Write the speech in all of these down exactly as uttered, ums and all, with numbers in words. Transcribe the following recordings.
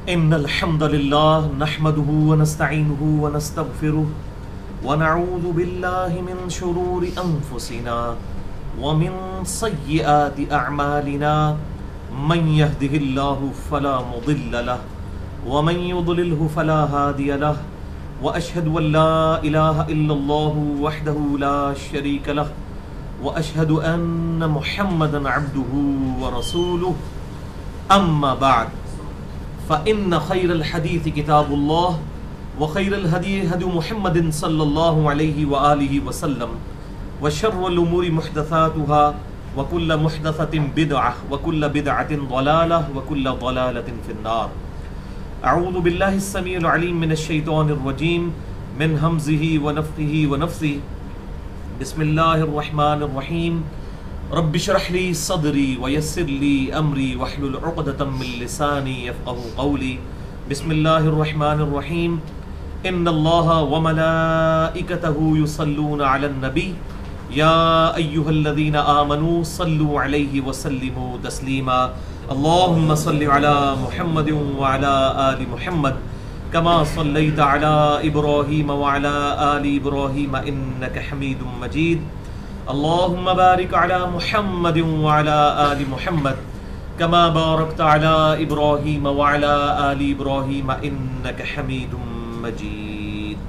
ان الحمد لله نحمده ونستعينه ونستغفره ونعوذ بالله من شرور انفسنا ومن سيئات اعمالنا من يهده الله فلا مضل له ومن يضلله فلا هادي له واشهد ان لا اله الا الله وحده لا شريك له واشهد ان محمدا عبده ورسوله اما بعد فإن خير الحديث كتاب الله وخير الهدي هدي محمد صلى الله عليه وآله وسلم وشر الأمور محدثاتها وكل محدثة بدعة وكل بدعة ضلالة وكل ضلالة في النار. أعوذ بالله السميع العليم من الشيطان الرجيم من همزه ونفخه ونفثه. بسم الله الرحمن الرحيم. رب اشرح لي صدري ويسر لي امري واحلل عقدة من لساني يفقهوا قولي. بسم الله الرحمن الرحيم. ان الله وملائكته يصلون على النبي يا ايها الذين امنوا صلوا عليه وسلموا تسليما. اللهم صل على محمد وعلى ال محمد كما صليت على ابراهيم وعلى ال ابراهيم انك حميد مجيد. اللهم بارك على محمد وعلى آل محمد كما باركت على إبراهيم وعلى آل إبراهيم إنك حميد مجيد.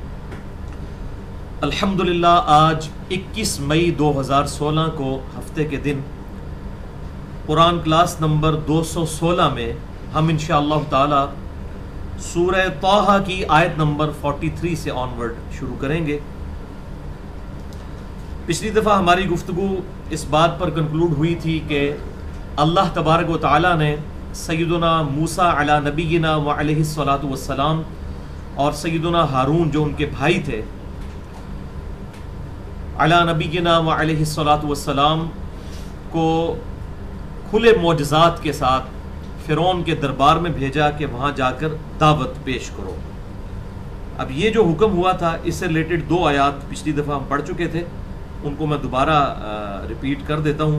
الحمدللہ آج اکیس مئی دو ہزار سولہ کو ہفتے کے دن قرآن کلاس نمبر دو سو سولہ میں ہم انشاءاللہ تعالی سورہ طٰہٰ کی آیت نمبر تینتالیس سے آنورڈ شروع کریں گے. پچھلی دفعہ ہماری گفتگو اس بات پر کنکلوڈ ہوئی تھی کہ اللہ تبارک و تعالیٰ نے سیدنا موسیٰ علی نبینا و علیہ الصلاۃ والسلام اور سیدنا ہارون جو ان کے بھائی تھے علی نبینا و علیہ الصلاۃ والسلام کو کھلے معجزات کے ساتھ فرعون کے دربار میں بھیجا کہ وہاں جا کر دعوت پیش کرو. اب یہ جو حکم ہوا تھا اس سے ریلیٹڈ دو آیات پچھلی دفعہ ہم پڑھ چکے تھے، ان کو میں دوبارہ ریپیٹ کر دیتا ہوں.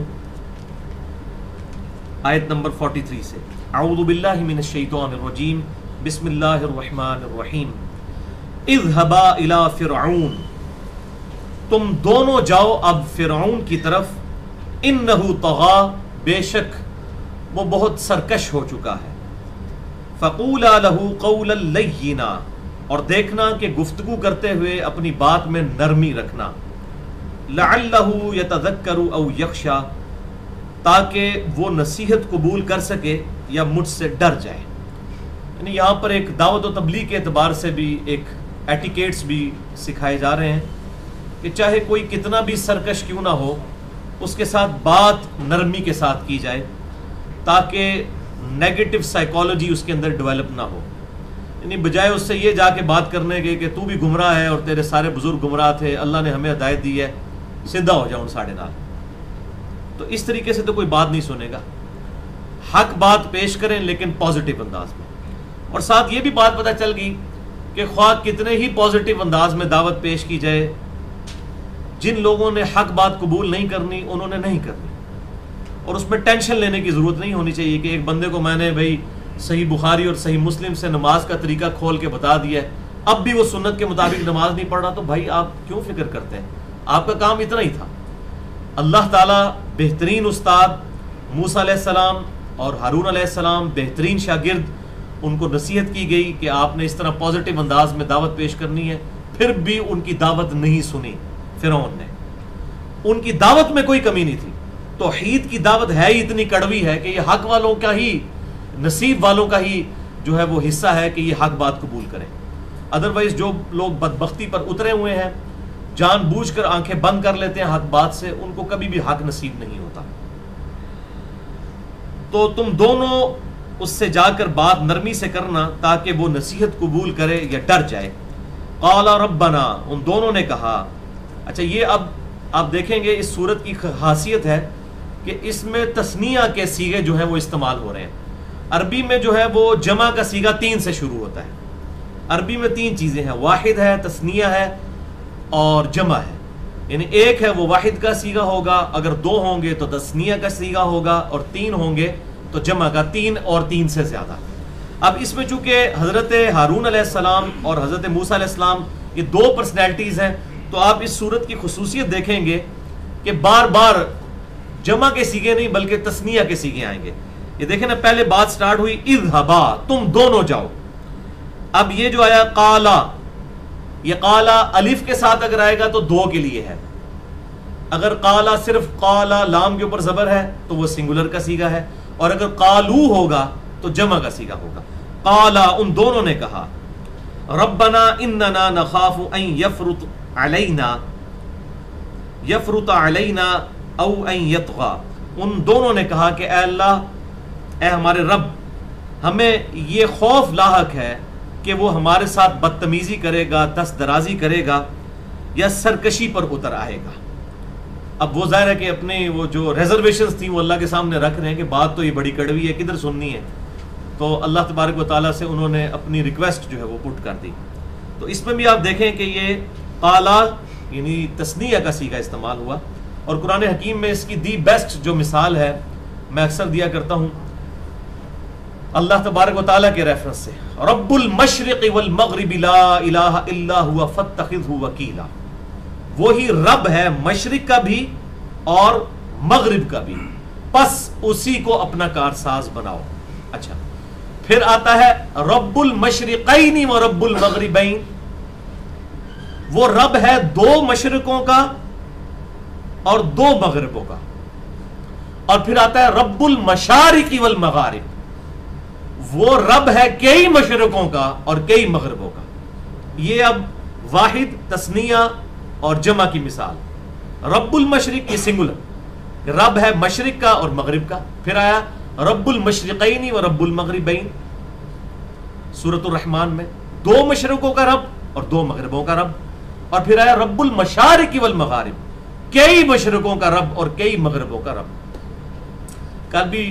آیت نمبر تینتالیس سے اعوذ باللہ من الشیطان الرجیم بسم اللہ الرحمن الرحیم. اذهبا الی فرعون، تم دونوں جاؤ اب فرعون کی طرف. انہ طغی، بے شک وہ بہت سرکش ہو چکا ہے. فقولا لہ قولا لینا، اور دیکھنا کہ گفتگو کرتے ہوئے اپنی بات میں نرمی رکھنا. لعلہ یتذکر او یخشی، تاکہ وہ نصیحت قبول کر سکے یا مجھ سے ڈر جائے. یعنی یہاں پر ایک دعوت و تبلیغ کے اعتبار سے بھی ایک ایٹیکیٹس بھی سکھائے جا رہے ہیں کہ چاہے کوئی کتنا بھی سرکش کیوں نہ ہو اس کے ساتھ بات نرمی کے ساتھ کی جائے تاکہ نیگیٹو سائیکالوجی اس کے اندر ڈیولپ نہ ہو. یعنی بجائے اس سے یہ جا کے بات کرنے کے کہ تو بھی گمراہ ہے اور تیرے سارے بزرگ گمراہ تھے، اللہ نے ہمیں ہدایت دی ہے، سیدھا ہو جاؤ ان ساڑھے نال. تو اس طریقے سے تو کوئی بات نہیں سنے گا. حق بات پیش کریں لیکن پازیٹیو انداز میں. اور ساتھ یہ بھی بات پتہ چل گئی کہ خواہ کتنے ہی پازیٹیو انداز میں دعوت پیش کی جائے، جن لوگوں نے حق بات قبول نہیں کرنی انہوں نے نہیں کرنی. اور اس میں ٹینشن لینے کی ضرورت نہیں ہونی چاہیے کہ ایک بندے کو میں نے بھائی صحیح بخاری اور صحیح مسلم سے نماز کا طریقہ کھول کے بتا دیا ہے، اب بھی وہ سنت کے مطابق نماز نہیں پڑھ رہا، تو بھائی آپ کیوں فکر کرتے ہیں؟ آپ کا کام اتنا ہی تھا. اللہ تعالیٰ بہترین استاد موسیٰ علیہ السلام اور ہارون علیہ السلام بہترین شاگرد، ان کو نصیحت کی گئی کہ آپ نے اس طرح پازیٹیو انداز میں دعوت پیش کرنی ہے، پھر بھی ان کی دعوت نہیں سنی فرعون نے. ان کی دعوت میں کوئی کمی نہیں تھی. توحید کی دعوت ہے ہی اتنی کڑوی ہے کہ یہ حق والوں کا ہی، نصیب والوں کا ہی جو ہے وہ حصہ ہے کہ یہ حق بات قبول کریں. ادروائز جو لوگ بدبختی پر اترے ہوئے ہیں، جان بوجھ کر آنکھیں بند کر لیتے ہیں حق بات سے، ان کو کبھی بھی حق نصیب نہیں ہوتا. تو تم دونوں اس سے جا کر بات نرمی سے کرنا تاکہ وہ نصیحت قبول کرے یا ڈر جائے. قال ربنا، ان دونوں نے کہا. اچھا یہ اب آپ دیکھیں گے اس صورت کی خاصیت ہے کہ اس میں تثنیہ کے صیغے جو ہیں وہ استعمال ہو رہے ہیں. عربی میں جو ہے وہ جمع کا صیغہ تین سے شروع ہوتا ہے. عربی میں تین چیزیں ہیں، واحد ہے، تثنیہ ہے اور جمع ہے. یعنی ایک ہے وہ واحد کا صیغہ ہوگا، اگر دو ہوں گے تو تثنیہ کا صیغہ ہوگا، اور تین ہوں گے تو جمع کا، تین اور تین سے زیادہ. اب اس میں چونکہ حضرت ہارون علیہ السلام اور حضرت موسیٰ علیہ السلام یہ دو پرسنالٹیز ہیں، تو آپ اس صورت کی خصوصیت دیکھیں گے کہ بار بار جمع کے سیغے نہیں بلکہ تثنیہ کے سیغے آئیں گے. یہ دیکھیں نا، پہلے بات سٹارٹ ہوئی اذھبا، تم دونوں جاؤ. اب یہ جو آیا قالا، یہ قالا الف کے ساتھ اگر آئے گا تو دو کے لیے ہے. اگر قالا صرف قالا لام کے اوپر زبر ہے تو وہ سنگولر کا سیغہ ہے، اور اگر قالو ہوگا تو جمع کا سیغہ ہوگا. قالا، ان دونوں نے کہا، ربنا اننا نخاف ان یفرط علینا یفرط علینا او ان یطغى. ان دونوں نے کہا کہ اے اللہ، اے ہمارے رب، ہمیں یہ خوف لاحق ہے کہ وہ ہمارے ساتھ بدتمیزی کرے گا، دست درازی کرے گا، یا سرکشی پر اتر آئے گا. اب وہ ظاہر ہے کہ اپنی وہ جو ریزرویشنز تھیں وہ اللہ کے سامنے رکھ رہے ہیں کہ بات تو یہ بڑی کڑوی ہے، کدھر سننی ہے. تو اللہ تبارک و تعالیٰ سے انہوں نے اپنی ریکویسٹ جو ہے وہ پٹ کر دی. تو اس میں بھی آپ دیکھیں کہ یہ قالا یعنی تثنیہ کا صیغہ استعمال ہوا. اور قرآن حکیم میں اس کی دی بیسٹ جو مثال ہے میں اکثر دیا کرتا ہوں اللہ تبارک و تعالیٰ کے ریفرنس سے، رب المشرق والمغرب لا الہ الا ہوا فاتخذہ وکیلا. وہی رب ہے مشرق کا بھی اور مغرب کا بھی، پس اسی کو اپنا کارساز بناؤ. اچھا، پھر آتا ہے رب المشرقین و رب المغربین. وہ رب ہے دو مشرقوں کا اور دو مغربوں کا. اور پھر آتا ہے رب المشارق والمغارب. وہ رب ہے کئی مشرقوں کا اور کئی مغربوں کا. یہ اب واحد، تثنیہ اور جمع کی مثال. رب المشرق یہ سنگولر، رب ہے مشرق کا اور مغرب کا. پھر آیا رب المشرقین و رب المغربین سورۃ الرحمن میں، دو مشرقوں کا رب اور دو مغربوں کا رب. اور پھر آیا رب المشارق والمغارب، کئی مشرقوں کا رب اور کئی مغربوں کا رب. کل بھی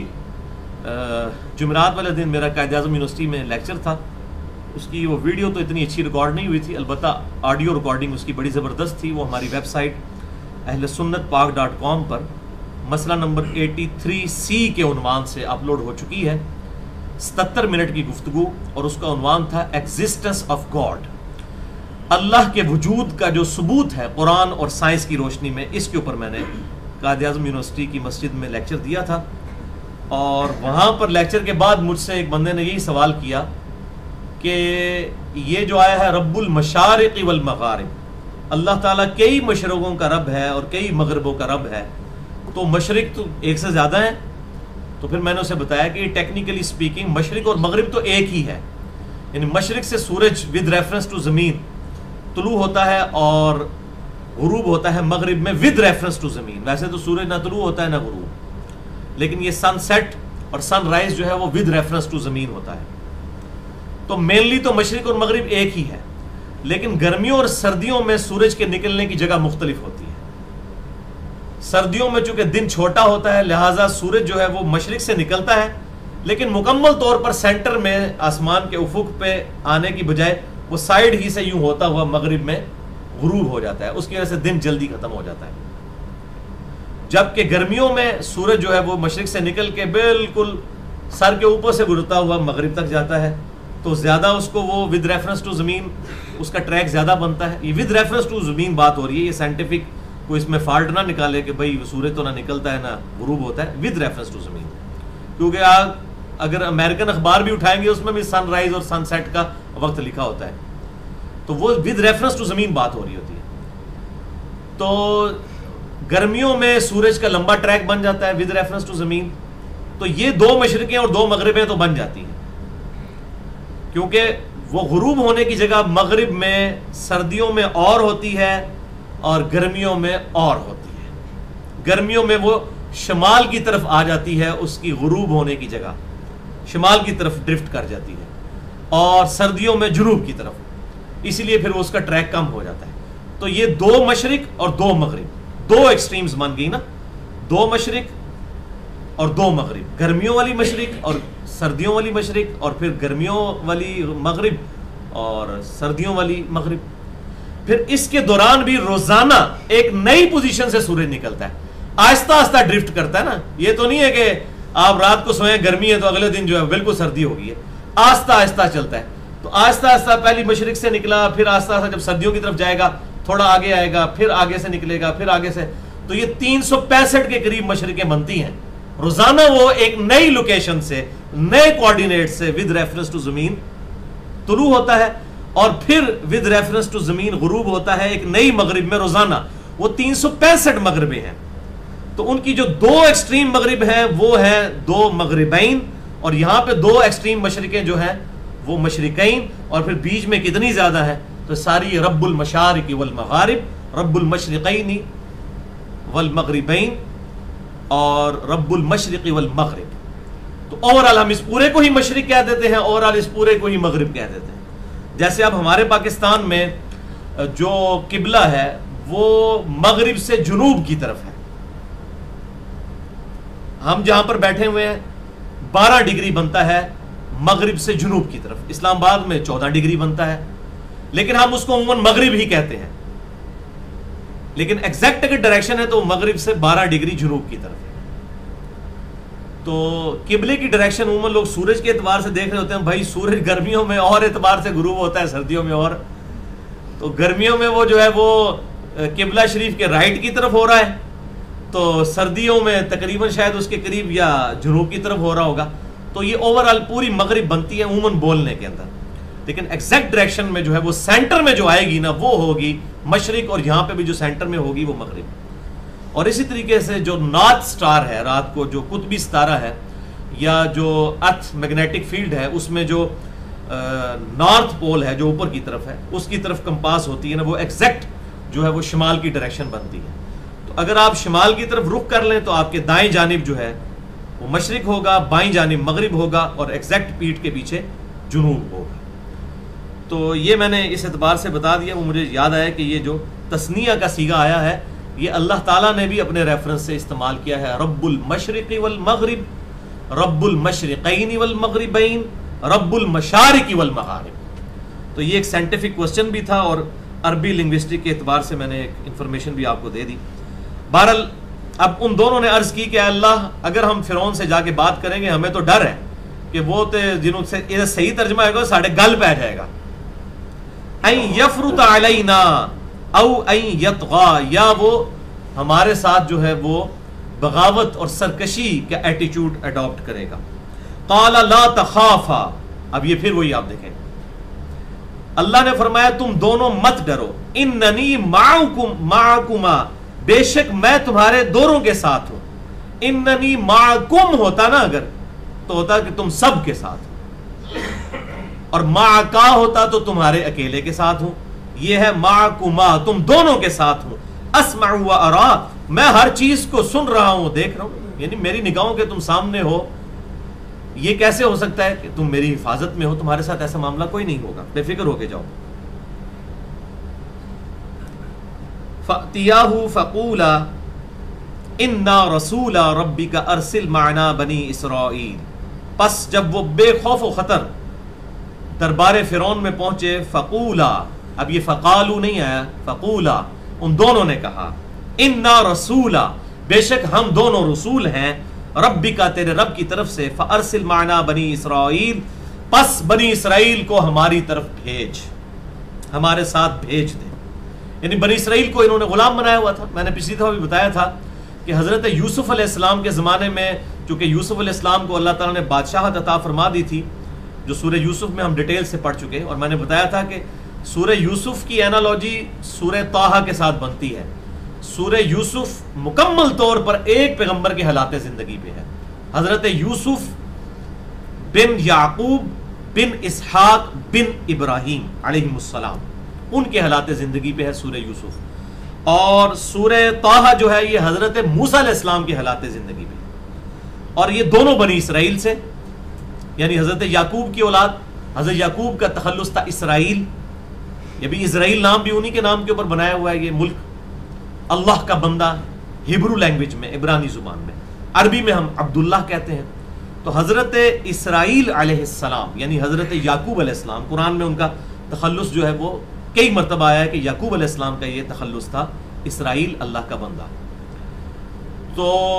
جمعرات والے دن میرا قائد اعظم یونیورسٹی میں لیکچر تھا. اس کی وہ ویڈیو تو اتنی اچھی ریکارڈ نہیں ہوئی تھی، البتہ آڈیو ریکارڈنگ اس کی بڑی زبردست تھی. وہ ہماری ویب سائٹ اہل سنت پاک ڈاٹ کام پر مسئلہ نمبر ایٹی تھری سی کے عنوان سے اپلوڈ ہو چکی ہے. ستتر منٹ کی گفتگو، اور اس کا عنوان تھا ایگزسٹنس آف گاڈ، اللہ کے وجود کا جو ثبوت ہے قرآن اور سائنس کی روشنی میں. اس کے اوپر میں نے قائد اعظم یونیورسٹی کی مسجد میں لیکچر دیا تھا. اور وہاں پر لیکچر کے بعد مجھ سے ایک بندے نے یہی سوال کیا کہ یہ جو آیا ہے رب المشارق والمغارب، اللہ تعالیٰ کئی مشرقوں کا رب ہے اور کئی مغربوں کا رب ہے، تو مشرق تو ایک سے زیادہ ہیں. تو پھر میں نے اسے بتایا کہ ٹیکنیکلی سپیکنگ مشرق اور مغرب تو ایک ہی ہے. یعنی مشرق سے سورج ود ریفرنس ٹو زمین طلوع ہوتا ہے اور غروب ہوتا ہے مغرب میں ود ریفرنس ٹو زمین. ویسے تو سورج نہ طلوع ہوتا ہے نہ غروب، لیکن یہ سن سیٹ اور سن رائز جو ہے وہ ود ریفرنس ٹو زمین ہوتا ہے. تو مینلی تو مشرق اور مغرب ایک ہی ہے، لیکن گرمیوں اور سردیوں میں سورج کے نکلنے کی جگہ مختلف ہوتی ہے. سردیوں میں چونکہ دن چھوٹا ہوتا ہے لہٰذا سورج جو ہے وہ مشرق سے نکلتا ہے، لیکن مکمل طور پر سینٹر میں آسمان کے افق پہ آنے کی بجائے وہ سائیڈ ہی سے یوں ہوتا ہوا مغرب میں غروب ہو جاتا ہے. اس کی وجہ سے دن جلدی ختم ہو جاتا ہے. جبکہ گرمیوں میں سورج جو ہے وہ مشرق سے نکل کے بالکل سر کے اوپر سے گزرتا ہوا مغرب تک جاتا ہے، تو زیادہ اس کو وہ ود ریفرنس ٹو زمین اس کا ٹریک زیادہ بنتا ہے. یہ ود ریفرنس ٹو زمین بات ہو رہی ہے، یہ سائنٹیفک کوئی اس میں فالٹ نہ نکالے کہ بھائی سورج تو نہ نکلتا ہے نہ غروب ہوتا ہے. ود ریفرنس ٹو زمین، کیونکہ آپ اگر امریکن اخبار بھی اٹھائیں گے اس میں بھی سن رائز اور سن سیٹ کا وقت لکھا ہوتا ہے، تو وہ ود ریفرنس ٹو زمین بات ہو رہی ہوتی ہے. تو گرمیوں میں سورج کا لمبا ٹریک بن جاتا ہے ود ریفرنس ٹو زمین، تو یہ دو مشرقیں اور دو مغربیں تو بن جاتی ہیں، کیونکہ وہ غروب ہونے کی جگہ مغرب میں سردیوں میں اور ہوتی ہے اور گرمیوں میں اور ہوتی ہے. گرمیوں میں وہ شمال کی طرف آ جاتی ہے، اس کی غروب ہونے کی جگہ شمال کی طرف ڈرفٹ کر جاتی ہے، اور سردیوں میں جنوب کی طرف، اسی لیے پھر اس کا ٹریک کم ہو جاتا ہے. تو یہ دو مشرق اور دو مغرب، دو ایکسٹریمز بن گئی نا، دو مشرق اور دو مغرب، گرمیوں والی مشرق اور سردیوں والی مشرق، اور پھر گرمیوں والی مغرب اور سردیوں والی مغرب. پھر اس کے دوران بھی روزانہ ایک نئی پوزیشن سے سورج نکلتا ہے، آہستہ آہستہ ڈرفٹ کرتا ہے نا. یہ تو نہیں ہے کہ آپ رات کو سوئیں گرمی ہے تو اگلے دن جو ہے بالکل سردی ہوگی ہے. آہستہ آہستہ چلتا ہے. تو آہستہ آہستہ پہلی مشرق سے نکلا, پھر آہستہ آہستہ جب سردیوں کی طرف جائے گا تھوڑا آگے آئے گا, پھر آگے سے نکلے گا, پھر آگے سے, تو یہ تین سو پینسٹھ کے قریب مشرقیں بنتی ہیں روزانہ. وہ ایک نئی لوکیشن سے, نئے کوآرڈینیٹ سے ود ریفرنس ٹو زمین طلوع ہوتا ہے, اور پھر ود ریفرنس ٹو زمین غروب ہوتا ہے ایک نئی مغرب میں روزانہ. وہ تین سو پینسٹھ مغربیں ہیں. تو ان کی جو دو ایکسٹریم مغرب ہیں وہ ہیں دو مغربین, اور یہاں پہ دو ایکسٹریم مشرقیں جو ہیں وہ مشرقین, اور پھر بیچ میں کتنی زیادہ ہے, تو ساری رب المشارق والمغارب, رب المشرقین والمغربین اور رب المشرق والمغرب. تو اوورال ہم اس پورے کو ہی مشرق کہہ دیتے ہیں, اوورال اس پورے کو ہی مغرب کہہ دیتے ہیں. جیسے اب ہمارے پاکستان میں جو قبلہ ہے وہ مغرب سے جنوب کی طرف ہے. ہم جہاں پر بیٹھے ہوئے ہیں بارہ ڈگری بنتا ہے مغرب سے جنوب کی طرف, اسلام آباد میں چودہ ڈگری بنتا ہے, لیکن ہم اس کو عموماً مغرب ہی کہتے ہیں. لیکن ایگزیکٹ اگر ڈائریکشن ہے تو مغرب سے بارہ ڈگری جنوب کی طرف ہے. تو قبلے کی ڈائریکشن عموماً لوگ سورج کے اعتبار سے دیکھ رہے ہوتے ہیں. بھائی سورج گرمیوں میں اور اعتبار سے غروب ہوتا ہے, سردیوں میں اور. تو گرمیوں میں وہ جو ہے وہ قبلہ شریف کے رائٹ کی طرف ہو رہا ہے, تو سردیوں میں تقریباً شاید اس کے قریب یا جنوب کی طرف ہو رہا ہوگا. تو یہ اوورال پوری مغرب بنتی ہے عموماً بولنے کے اندر, لیکن ایگزیکٹ ڈائریکشن میں جو ہے وہ سینٹر میں جو آئے گی نا وہ ہوگی مشرق, اور یہاں پہ بھی جو سینٹر میں ہوگی وہ مغرب. اور اسی طریقے سے جو نارتھ سٹار ہے, رات کو جو قطبی ستارہ ہے یا جو ارتھ میگنیٹک فیلڈ ہے, اس میں جو نارتھ پول ہے جو اوپر کی طرف ہے, اس کی طرف کمپاس ہوتی ہے نا, وہ ایگزیکٹ جو ہے وہ شمال کی ڈائریکشن بنتی ہے. تو اگر آپ شمال کی طرف رخ کر لیں تو آپ کے دائیں جانب جو ہے وہ مشرق ہوگا, بائیں جانب مغرب ہوگا, اور ایگزیکٹ پیٹھ کے پیچھے جنوب ہوگا. تو یہ میں نے اس اعتبار سے بتا دیا. وہ مجھے یاد آیا کہ یہ جو تثنیہ کا صیغہ آیا ہے یہ اللہ تعالیٰ نے بھی اپنے ریفرنس سے استعمال کیا ہے. رب المشرق والمغرب, رب المشرقین والمغربین, رب المشارق والمغارب. تو یہ ایک سائنٹیفک کوسچن بھی تھا, اور عربی لنگوسٹک کے اعتبار سے میں نے ایک انفارمیشن بھی آپ کو دے دی. بہرحال اب ان دونوں نے عرض کی کہ اللہ اگر ہم فرعون سے جا کے بات کریں گے ہمیں تو ڈر ہے کہ وہ تو جنہوں سے صحیح ترجمہ ہوگا ساڑھے گل پہ جائے گا. این یفرط علینا او این یطغا, یا وہ ہمارے ساتھ جو ہے وہ بغاوت اور سرکشی کا ایٹیچیوڈ اڈاپٹ کرے گا. قال لا تخافا, اب یہ پھر وہی آپ دیکھیں, اللہ نے فرمایا تم دونوں مت ڈرو, اننی معکم معکما, بے شک میں تمہارے دونوں کے ساتھ ہوں. اننی معکم ہوتا نا اگر تو ہوتا کہ تم سب کے ساتھ ہو, اور معکا ہوتا تو تمہارے اکیلے کے ساتھ ہوں. یہ ہے معکما, تم دونوں کے ساتھ ہوں. اسمع و ارا, میں ہر چیز کو سن رہا ہوں, دیکھ رہا ہوں, یعنی میری نگاہوں کے تم سامنے ہو. یہ کیسے ہو سکتا ہے کہ تم میری حفاظت میں ہو, تمہارے ساتھ ایسا معاملہ کوئی نہیں ہوگا, بے فکر ہو کے جاؤ. فَأْتِيَاهُ فَقُولَا إِنَّا رَسُولَ رَبِّكَ أَرْسِلْ مَعْنَا بَنِي إِسْرَائِيل, پس جب وہ بے خوف و خطر دربار فرعون میں پہنچے, فقولا, اب یہ فقالو نہیں آیا, فقولا, ان دونوں نے کہا, انا رسولا, بے شک ہم دونوں رسول ہیں, ربی کا, تیرے رب کی طرف سے, فارسل معنا بنی اسرائیل, پس بنی اسرائیل کو ہماری طرف بھیج, ہمارے ساتھ بھیج دے. یعنی بنی اسرائیل کو انہوں نے غلام بنایا ہوا تھا. میں نے پچھلی دفعہ بھی بتایا تھا کہ حضرت یوسف علیہ السلام کے زمانے میں چونکہ یوسف علیہ السلام کو اللہ تعالیٰ نے بادشاہت عطا فرما دی تھی, جو سورہ یوسف میں ہم ڈیٹیل سے پڑھ چکے, اور میں نے بتایا تھا کہ سورہ یوسف کی اینالوجی سورہ طٰہٰ کے ساتھ بنتی ہے. سورہ یوسف مکمل طور پر ایک پیغمبر کے حالات زندگی پہ ہے. حضرت یوسف بن یعقوب بن اسحاق بن ابراہیم علیہ السلام, ان کے حالات زندگی پہ ہے سورہ یوسف. اور سورہ طٰہٰ جو ہے یہ حضرت موسیٰ علیہ السلام کے حالات زندگی پہ, اور یہ دونوں بنی اسرائیل سے, یعنی حضرت یعقوب کی اولاد. حضرت یعقوب کا تخلص تھا اسرائیل, یہ بھی اسرائیل نام بھی انہی کے نام کے اوپر بنایا ہوا ہے. یہ ملک اللہ کا بندہ, ہیبرو لینگویج میں, عبرانی زبان میں, عربی میں ہم عبداللہ کہتے ہیں. تو حضرت اسرائیل علیہ السلام یعنی حضرت یعقوب علیہ السلام, قرآن میں ان کا تخلص جو ہے وہ کئی مرتبہ آیا ہے کہ یعقوب علیہ السلام کا یہ تخلص تھا, اسرائیل اللہ کا بندہ. تو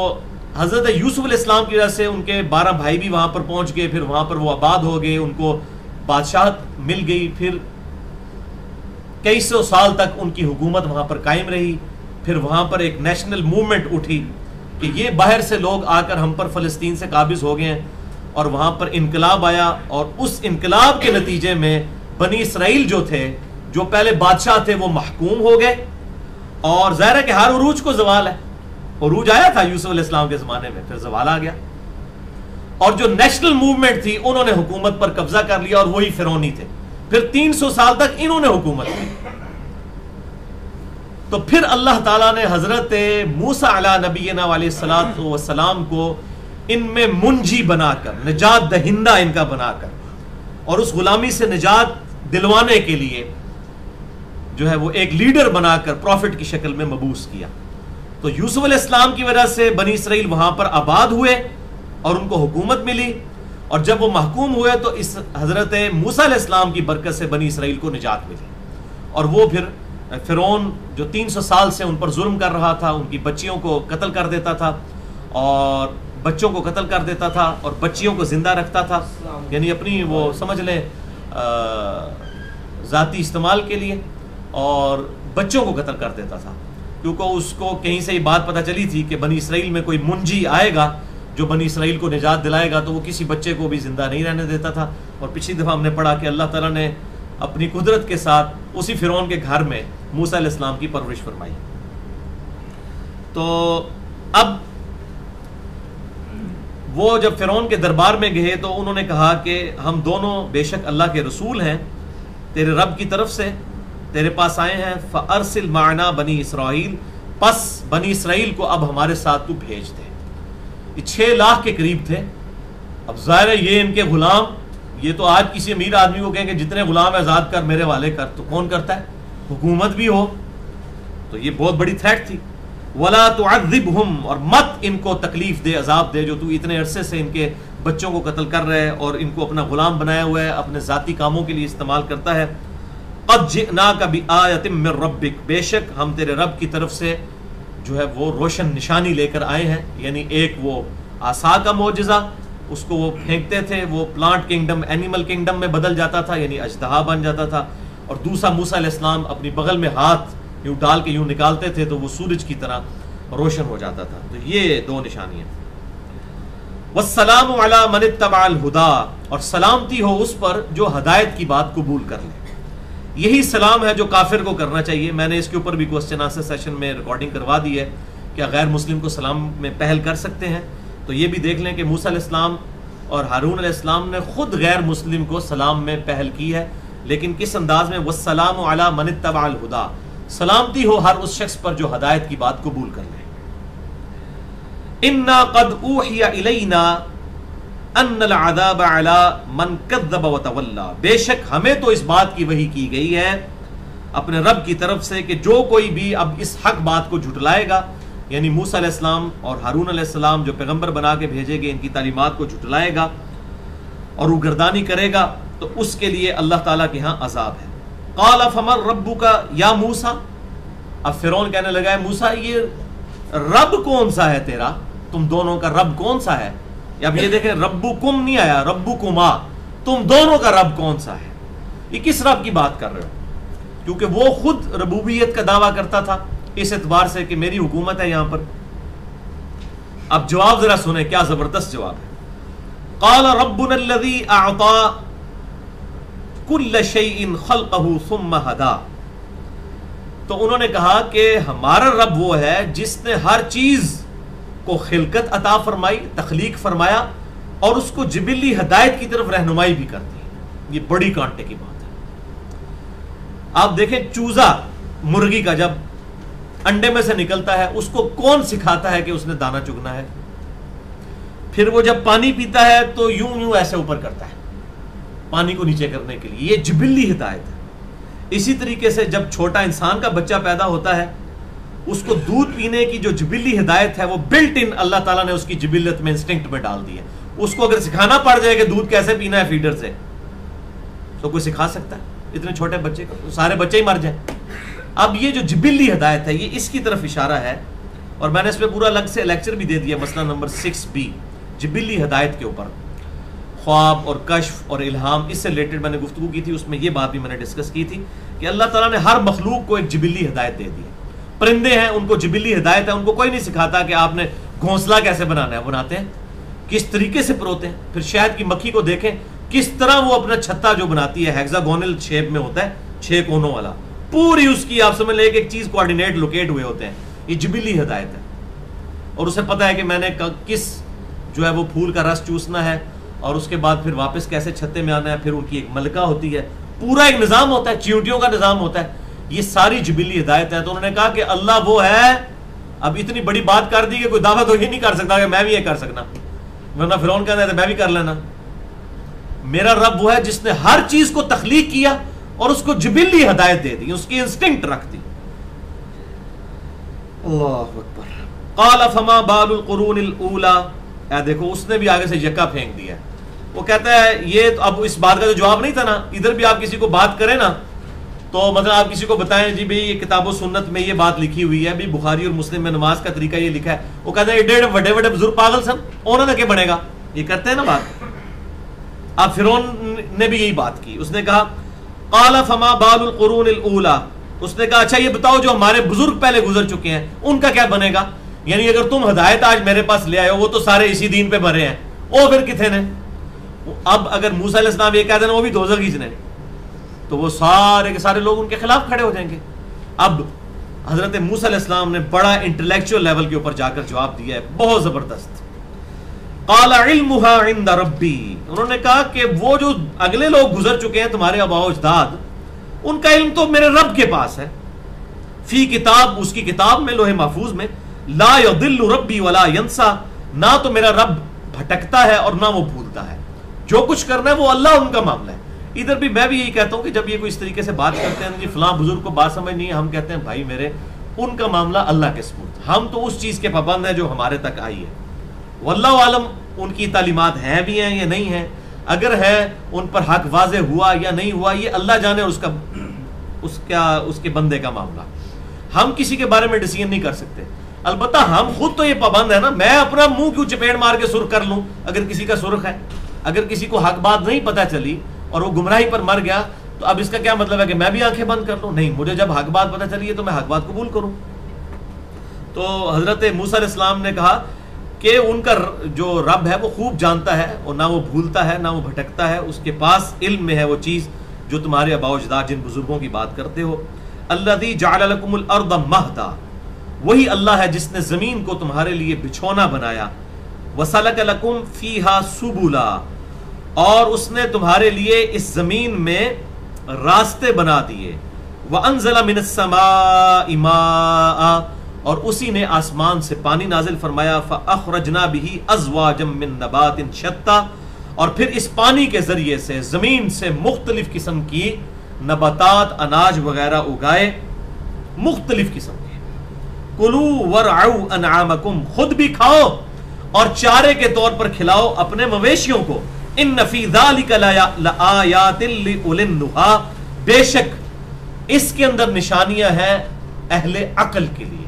حضرت یوسف علیہ السلام کی وجہ سے ان کے بارہ بھائی بھی وہاں پر پہنچ گئے، پھر وہاں پر وہ آباد ہو گئے، ان کو بادشاہت مل گئی، پھر کئی سو سال تک ان کی حکومت وہاں پر قائم رہی. پھر وہاں پر ایک نیشنل موومنٹ اٹھی کہ یہ باہر سے لوگ آ کر ہم پر فلسطین سے قابض ہو گئے ہیں، اور وہاں پر انقلاب آیا، اور اس انقلاب کے نتیجے میں بنی اسرائیل جو تھے، جو پہلے بادشاہ تھے، وہ محکوم ہو گئے. اور ظاہر ہے کہ ہر عروج کو زوال ہے، عروج آیا تھا یوسف علیہ السلام کے زمانے میں، پھر زوال آ گیا. اور جو نیشنل موومنٹ تھی انہوں نے حکومت پر قبضہ کر لیا، اور وہی فرعونی تھے. پھر تین سو سال تک انہوں نے حکومت کی. تو پھر اللہ تعالیٰ نے حضرت موسیٰ علیہ نبینا علیہ الصلوۃ والسلام کو ان میں منجی بنا کر، نجات دہندہ ان کا بنا کر، اور اس غلامی سے نجات دلوانے کے لیے جو ہے وہ ایک لیڈر بنا کر پروفٹ کی شکل میں مبعوث کیا. تو یوسف علیہ السلام کی وجہ سے بنی اسرائیل وہاں پر آباد ہوئے اور ان کو حکومت ملی، اور جب وہ محکوم ہوئے تو اس حضرت موسیٰ علیہ السلام کی برکت سے بنی اسرائیل کو نجات ملی. اور وہ پھر فرعون جو تین سو سال سے ان پر ظلم کر رہا تھا، ان کی بچیوں کو قتل کر دیتا تھا، اور بچوں کو قتل کر دیتا تھا، اور بچیوں کو زندہ رکھتا تھا، یعنی اپنی وہ سمجھ لیں ذاتی استعمال کے لیے، اور بچوں کو قتل کر دیتا تھا، کیونکہ اس کو کہیں سے یہ بات پتہ چلی تھی کہ بنی اسرائیل میں کوئی منجی آئے گا جو بنی اسرائیل کو نجات دلائے گا، تو وہ کسی بچے کو بھی زندہ نہیں رہنے دیتا تھا. اور پچھلی دفعہ ہم نے پڑھا کہ اللہ تعالیٰ نے اپنی قدرت کے ساتھ اسی فرعون کے گھر میں موسیٰ علیہ السلام کی پرورش فرمائی. تو اب وہ جب فرعون کے دربار میں گئے تو انہوں نے کہا کہ ہم دونوں بے شک اللہ کے رسول ہیں تیرے رب کی طرف سے، تیرے پاس آئے ہیں. فَأَرْسِلْ مَعَنَا بنی اسرائیل، پس بنی اسرائیل کو اب ہمارے ساتھ تو بھیج دے. یہ چھ لاکھ کے قریب تھے. اب ظاہر ہے یہ ان کے غلام، یہ تو آج کسی امیر آدمی کو کہیں کہ جتنے غلام آزاد کر میرے والے کر، تو کون کرتا ہے؟ حکومت بھی ہو تو یہ بہت بڑی تھریٹ تھی. وَلَا تُعَذِّبْهُمْ، اور مت ان کو تکلیف دے، عذاب دے، جو تو اتنے عرصے سے ان کے بچوں کو قتل کر رہے اور ان کو اپنا غلام بنایا ہوا ہے، اپنے ذاتی کاموں کے لیے استعمال کرتا ہے. قَدْ جِئْنَاكَ بِآيَةٍ مِّن رَبِّكَ، بے شک ہم تیرے رب کی طرف سے جو ہے وہ روشن نشانی لے کر آئے ہیں. یعنی ایک وہ عصا کا معجزہ، اس کو وہ پھینکتے تھے، وہ پلانٹ کنگڈم اینیمل کنگڈم میں بدل جاتا تھا، یعنی اژدہا بن جاتا تھا. اور دوسرا موسیٰ علیہ السلام اپنی بغل میں ہاتھ یوں ڈال کے یوں نکالتے تھے تو وہ سورج کی طرح روشن ہو جاتا تھا. تو یہ دو نشانیاں. والسلام علی من اتبع الہدی، اور سلامتی ہو اس پر جو ہدایت کی بات قبول کر لے. یہی سلام ہے جو کافر کو کرنا چاہیے. میں نے اس کے اوپر بھی کوسچن آنسر سیشن میں ریکارڈنگ کروا دی ہے. کیا غیر مسلم کو سلام میں پہل کر سکتے ہیں؟ تو یہ بھی دیکھ لیں کہ موسیٰ علیہ السلام اور ہارون علیہ السلام نے خود غیر مسلم کو سلام میں پہل کی ہے، لیکن کس انداز میں؟ والسلام علی من اتبع الہدی، سلامتی ہو ہر اس شخص پر جو ہدایت کی بات قبول کر لے. انا قد اوحی الینا ان العذاب علی من کذب وتولی، بے شک ہمیں تو اس بات کی وحی کی گئی ہے اپنے رب کی طرف سے کہ جو کوئی بھی اب اس حق بات کو جھٹلائے گا، یعنی موسیٰ علیہ السلام اور ہارون علیہ السلام جو پیغمبر بنا کے بھیجے گئے، ان کی تعلیمات کو جھٹلائے گا اور روگردانی کرے گا، تو اس کے لیے اللہ تعالیٰ کے ہاں عذاب ہے. قال فمن ربک یا موسیٰ، اب فرعون کہنے لگا ہے موسیٰ یہ رب کون سا ہے تیرا، تم دونوں کا رب کون سا ہے؟ اب یہ دیکھیں ربکم نہیں آیا، ربکما، تم دونوں کا رب کون سا ہے؟ یہ کس رب کی بات کر رہے ہو؟ کیونکہ وہ خود ربوبیت کا دعویٰ کرتا تھا اس اعتبار سے کہ میری حکومت ہے یہاں پر. اب جواب ذرا سنیں، کیا زبردست جواب ہے. قال ربنا الذي اعطى كل شيء خلقه ثم هدى، تو انہوں نے کہا کہ ہمارا رب وہ ہے جس نے ہر چیز کو خلقت عطا فرمائی، تخلیق فرمایا، اور اس کو جبلی ہدایت کی طرف رہنمائی بھی کر دی. یہ بڑی کانٹے کی بات ہے. آپ دیکھیں چوزا مرغی کا جب انڈے میں سے نکلتا ہے، اس کو کون سکھاتا ہے کہ اس نے دانا چگنا ہے؟ پھر وہ جب پانی پیتا ہے تو یوں یوں ایسے اوپر کرتا ہے پانی کو نیچے کرنے کے لیے. یہ جبلی ہدایت ہے. اسی طریقے سے جب چھوٹا انسان کا بچہ پیدا ہوتا ہے، اس کو دودھ پینے کی جو جبلی ہدایت ہے وہ بلٹ ان اللہ تعالیٰ نے اس کی جبلت میں انسٹنکٹ میں ڈال دی ہے. اس کو اگر سکھانا پڑ جائے کہ دودھ کیسے پینا ہے فیڈر سے، تو کوئی سکھا سکتا ہے اتنے چھوٹے بچے کو؟ سارے بچے ہی مر جائیں. اب یہ جو جبلی ہدایت ہے یہ اس کی طرف اشارہ ہے اور میں نے اس پہ پورا الگ سے لیکچر بھی دے دیا، مسئلہ نمبر سکس بی جبلی ہدایت کے اوپر، خواب اور کشف اور الہام، اس سے ریلیٹڈ میں نے گفتگو کی تھی، اس میں یہ بات بھی میں نے ڈسکس کی تھی کہ اللہ تعالیٰ نے ہر مخلوق کو ایک جبلی ہدایت دے دی ہے. پرندے ہیں ان کو جبلی ہدایت ہے، ان کو کوئی نہیں سکھاتا کہ آپ نے گھونسلہ کیسے بنانا ہے، بناتے ہیں کس طریقے سے پروتے ہیں. پھر شہد کی مکھی کو دیکھیں کس طرح وہ اپنا چھتا جو بناتی ہے ہیگزاگونل شیپ میں ہوتا ہے، چھ کونوں والا، پوری اس کی آپ سمجھ لیں ایک ایک چیز کوآرڈینیٹ لوکیٹ ہوئے ہوتے ہیں. یہ جبلی ہدایت ہے، اور اسے پتہ ہے کہ میں نے کس جو ہے وہ پھول کا رس چوسنا ہے، اور اس کے بعد پھر واپس کیسے چھتے میں آنا ہے. پھر ان کی ایک ملکہ ہوتی ہے، پورا ایک نظام ہوتا ہے، چیونٹیوں کا نظام ہوتا ہے. یہ ساری جبلی ہدایت ہے. تو انہوں نے کہا کہ اللہ وہ ہے، اب اتنی بڑی بات کر دی کہ کوئی دعویٰ تو یہ نہیں کر سکتا کہ میں بھی یہ کر سکنا، ورنہ فرعون کہتا ہے میں بھی کر لینا. میرا رب وہ ہے جس نے ہر چیز کو تخلیق کیا اور اس کو جبلی ہدایت دے دی، اس کی انسٹنکٹ رکھ دی. اللہ اکبر. قال فما بال القرون الاولی، اے دیکھو اس نے بھی آگے سے یکا پھینک دیا. وہ کہتا ہے یہ تو اب اس بات کا جو جواب نہیں تھا نا، ادھر بھی آپ کسی کو بات کریں نا تو مطلب آپ کسی کو بتائیں جی بھئی یہ کتاب و سنت میں یہ بات لکھی ہوئی ہے، بھی بخاری اور مسلم میں نماز کا طریقہ یہ لکھا ہے، وہ کہتا ہے یہ ڈیڑھ بڑے بڑے بزرگ پاگل سب انہوں نے کیا بنے گا، یہ کرتے ہیں نا بات. اب فرعون نے بھی یہی بات کی، اس نے کہا قال فما بال القرون الاولی، اس نے کہا اچھا یہ بتاؤ جو ہمارے بزرگ پہلے گزر چکے ہیں ان کا کیا بنے گا. یعنی اگر تم ہدایت آج میرے پاس لے آئے ہو، وہ تو سارے اسی دین پہ مرے ہیں، وہ پھر کتنے نے. اب اگر موسیٰ علیہ السلام یہ کہہ دینا وہ بھی دوزخ کھینچنے، تو وہ سارے کے سارے لوگ ان کے خلاف کھڑے ہو جائیں گے. اب حضرت موسیٰ علیہ السلام نے بڑا انٹلیکچوئل لیول کے اوپر جا کر جواب دیا ہے، بہت زبردست. قال علمها عند ربی، انہوں نے کہا کہ وہ جو اگلے لوگ گزر چکے ہیں تمہارے آباء و اجداد، ان کا علم تو میرے رب کے پاس ہے. فی کتاب، اس کی کتاب میں، لوح محفوظ میں. لا یضل ربی ولا ینسا، نہ تو میرا رب بھٹکتا ہے اور نہ وہ بھولتا ہے. جو کچھ کرنا ہے وہ اللہ ان کا معاملہ ہے. ادھر بھی میں بھی یہی کہتا ہوں کہ جب یہ کوئی اس طریقے سے بات کرتے ہیں جی فلاں بزرگ کو بات سمجھ نہیں ہے، ہم کہتے ہیں بھائی میرے ان کا معاملہ اللہ کے سپرد، ہم تو اس چیز کے پابند ہیں جو ہمارے تک آئی ہے. واللہ عالم ان کی تعلیمات ہیں بھی ہیں یا نہیں ہیں، اگر ہے ان پر حق واضح ہوا یا نہیں ہوا یہ اللہ جانے، اور اس کا اس کا اس کے بندے کا معاملہ. ہم کسی کے بارے میں ڈیسیژن نہیں کر سکتے. البتہ ہم خود تو یہ پابند ہے نا، میں اپنا منہ کیوں چپیڑ مار کے سرخ کر لوں اگر کسی کا سرخ ہے. اگر کسی کو حق بات نہیں پتہ چلی اور وہ گمراہی پر مر گیا تو اب اس کا کیا مطلب ہے کہ میں بھی آنکھیں بند کر لوں؟ نہیں، مجھے جب حق بات پتہ چلی ہے تو میں حق بات قبول کروں. تو حضرت موسیٰ علیہ السلام نے کہا کہ ان کا جو رب ہے وہ خوب جانتا ہے، اور نہ وہ بھولتا ہے نہ وہ بھٹکتا ہے، اس کے پاس علم میں ہے وہ چیز جو تمہارے آباء و اجداد جن بزرگوں کی بات کرتے ہو. الذی جعل لکم الارض مہدا، وہی اللہ ہے جس نے زمین کو تمہارے لیے بچھونا بنایا. وسلک لکم فیہا سبلا، اور اس نے تمہارے لیے اس زمین میں راستے بنا دیے. وانزل من السماء ماء، اور اسی نے آسمان سے پانی نازل فرمایا. فاخرجنا به ازواجا من نبات شتى، اور پھر اس پانی کے ذریعے سے زمین سے مختلف قسم کی نباتات، اناج وغیرہ اگائے، مختلف قسم کے. کلوا ورعوا انعامکم، خود بھی کھاؤ اور چارے کے طور پر کھلاؤ اپنے مویشیوں کو. ان فی ذلک لآیات لأولی النہی، بے شک اس کے اندر نشانیاں ہیں اہل عقل کے لیے.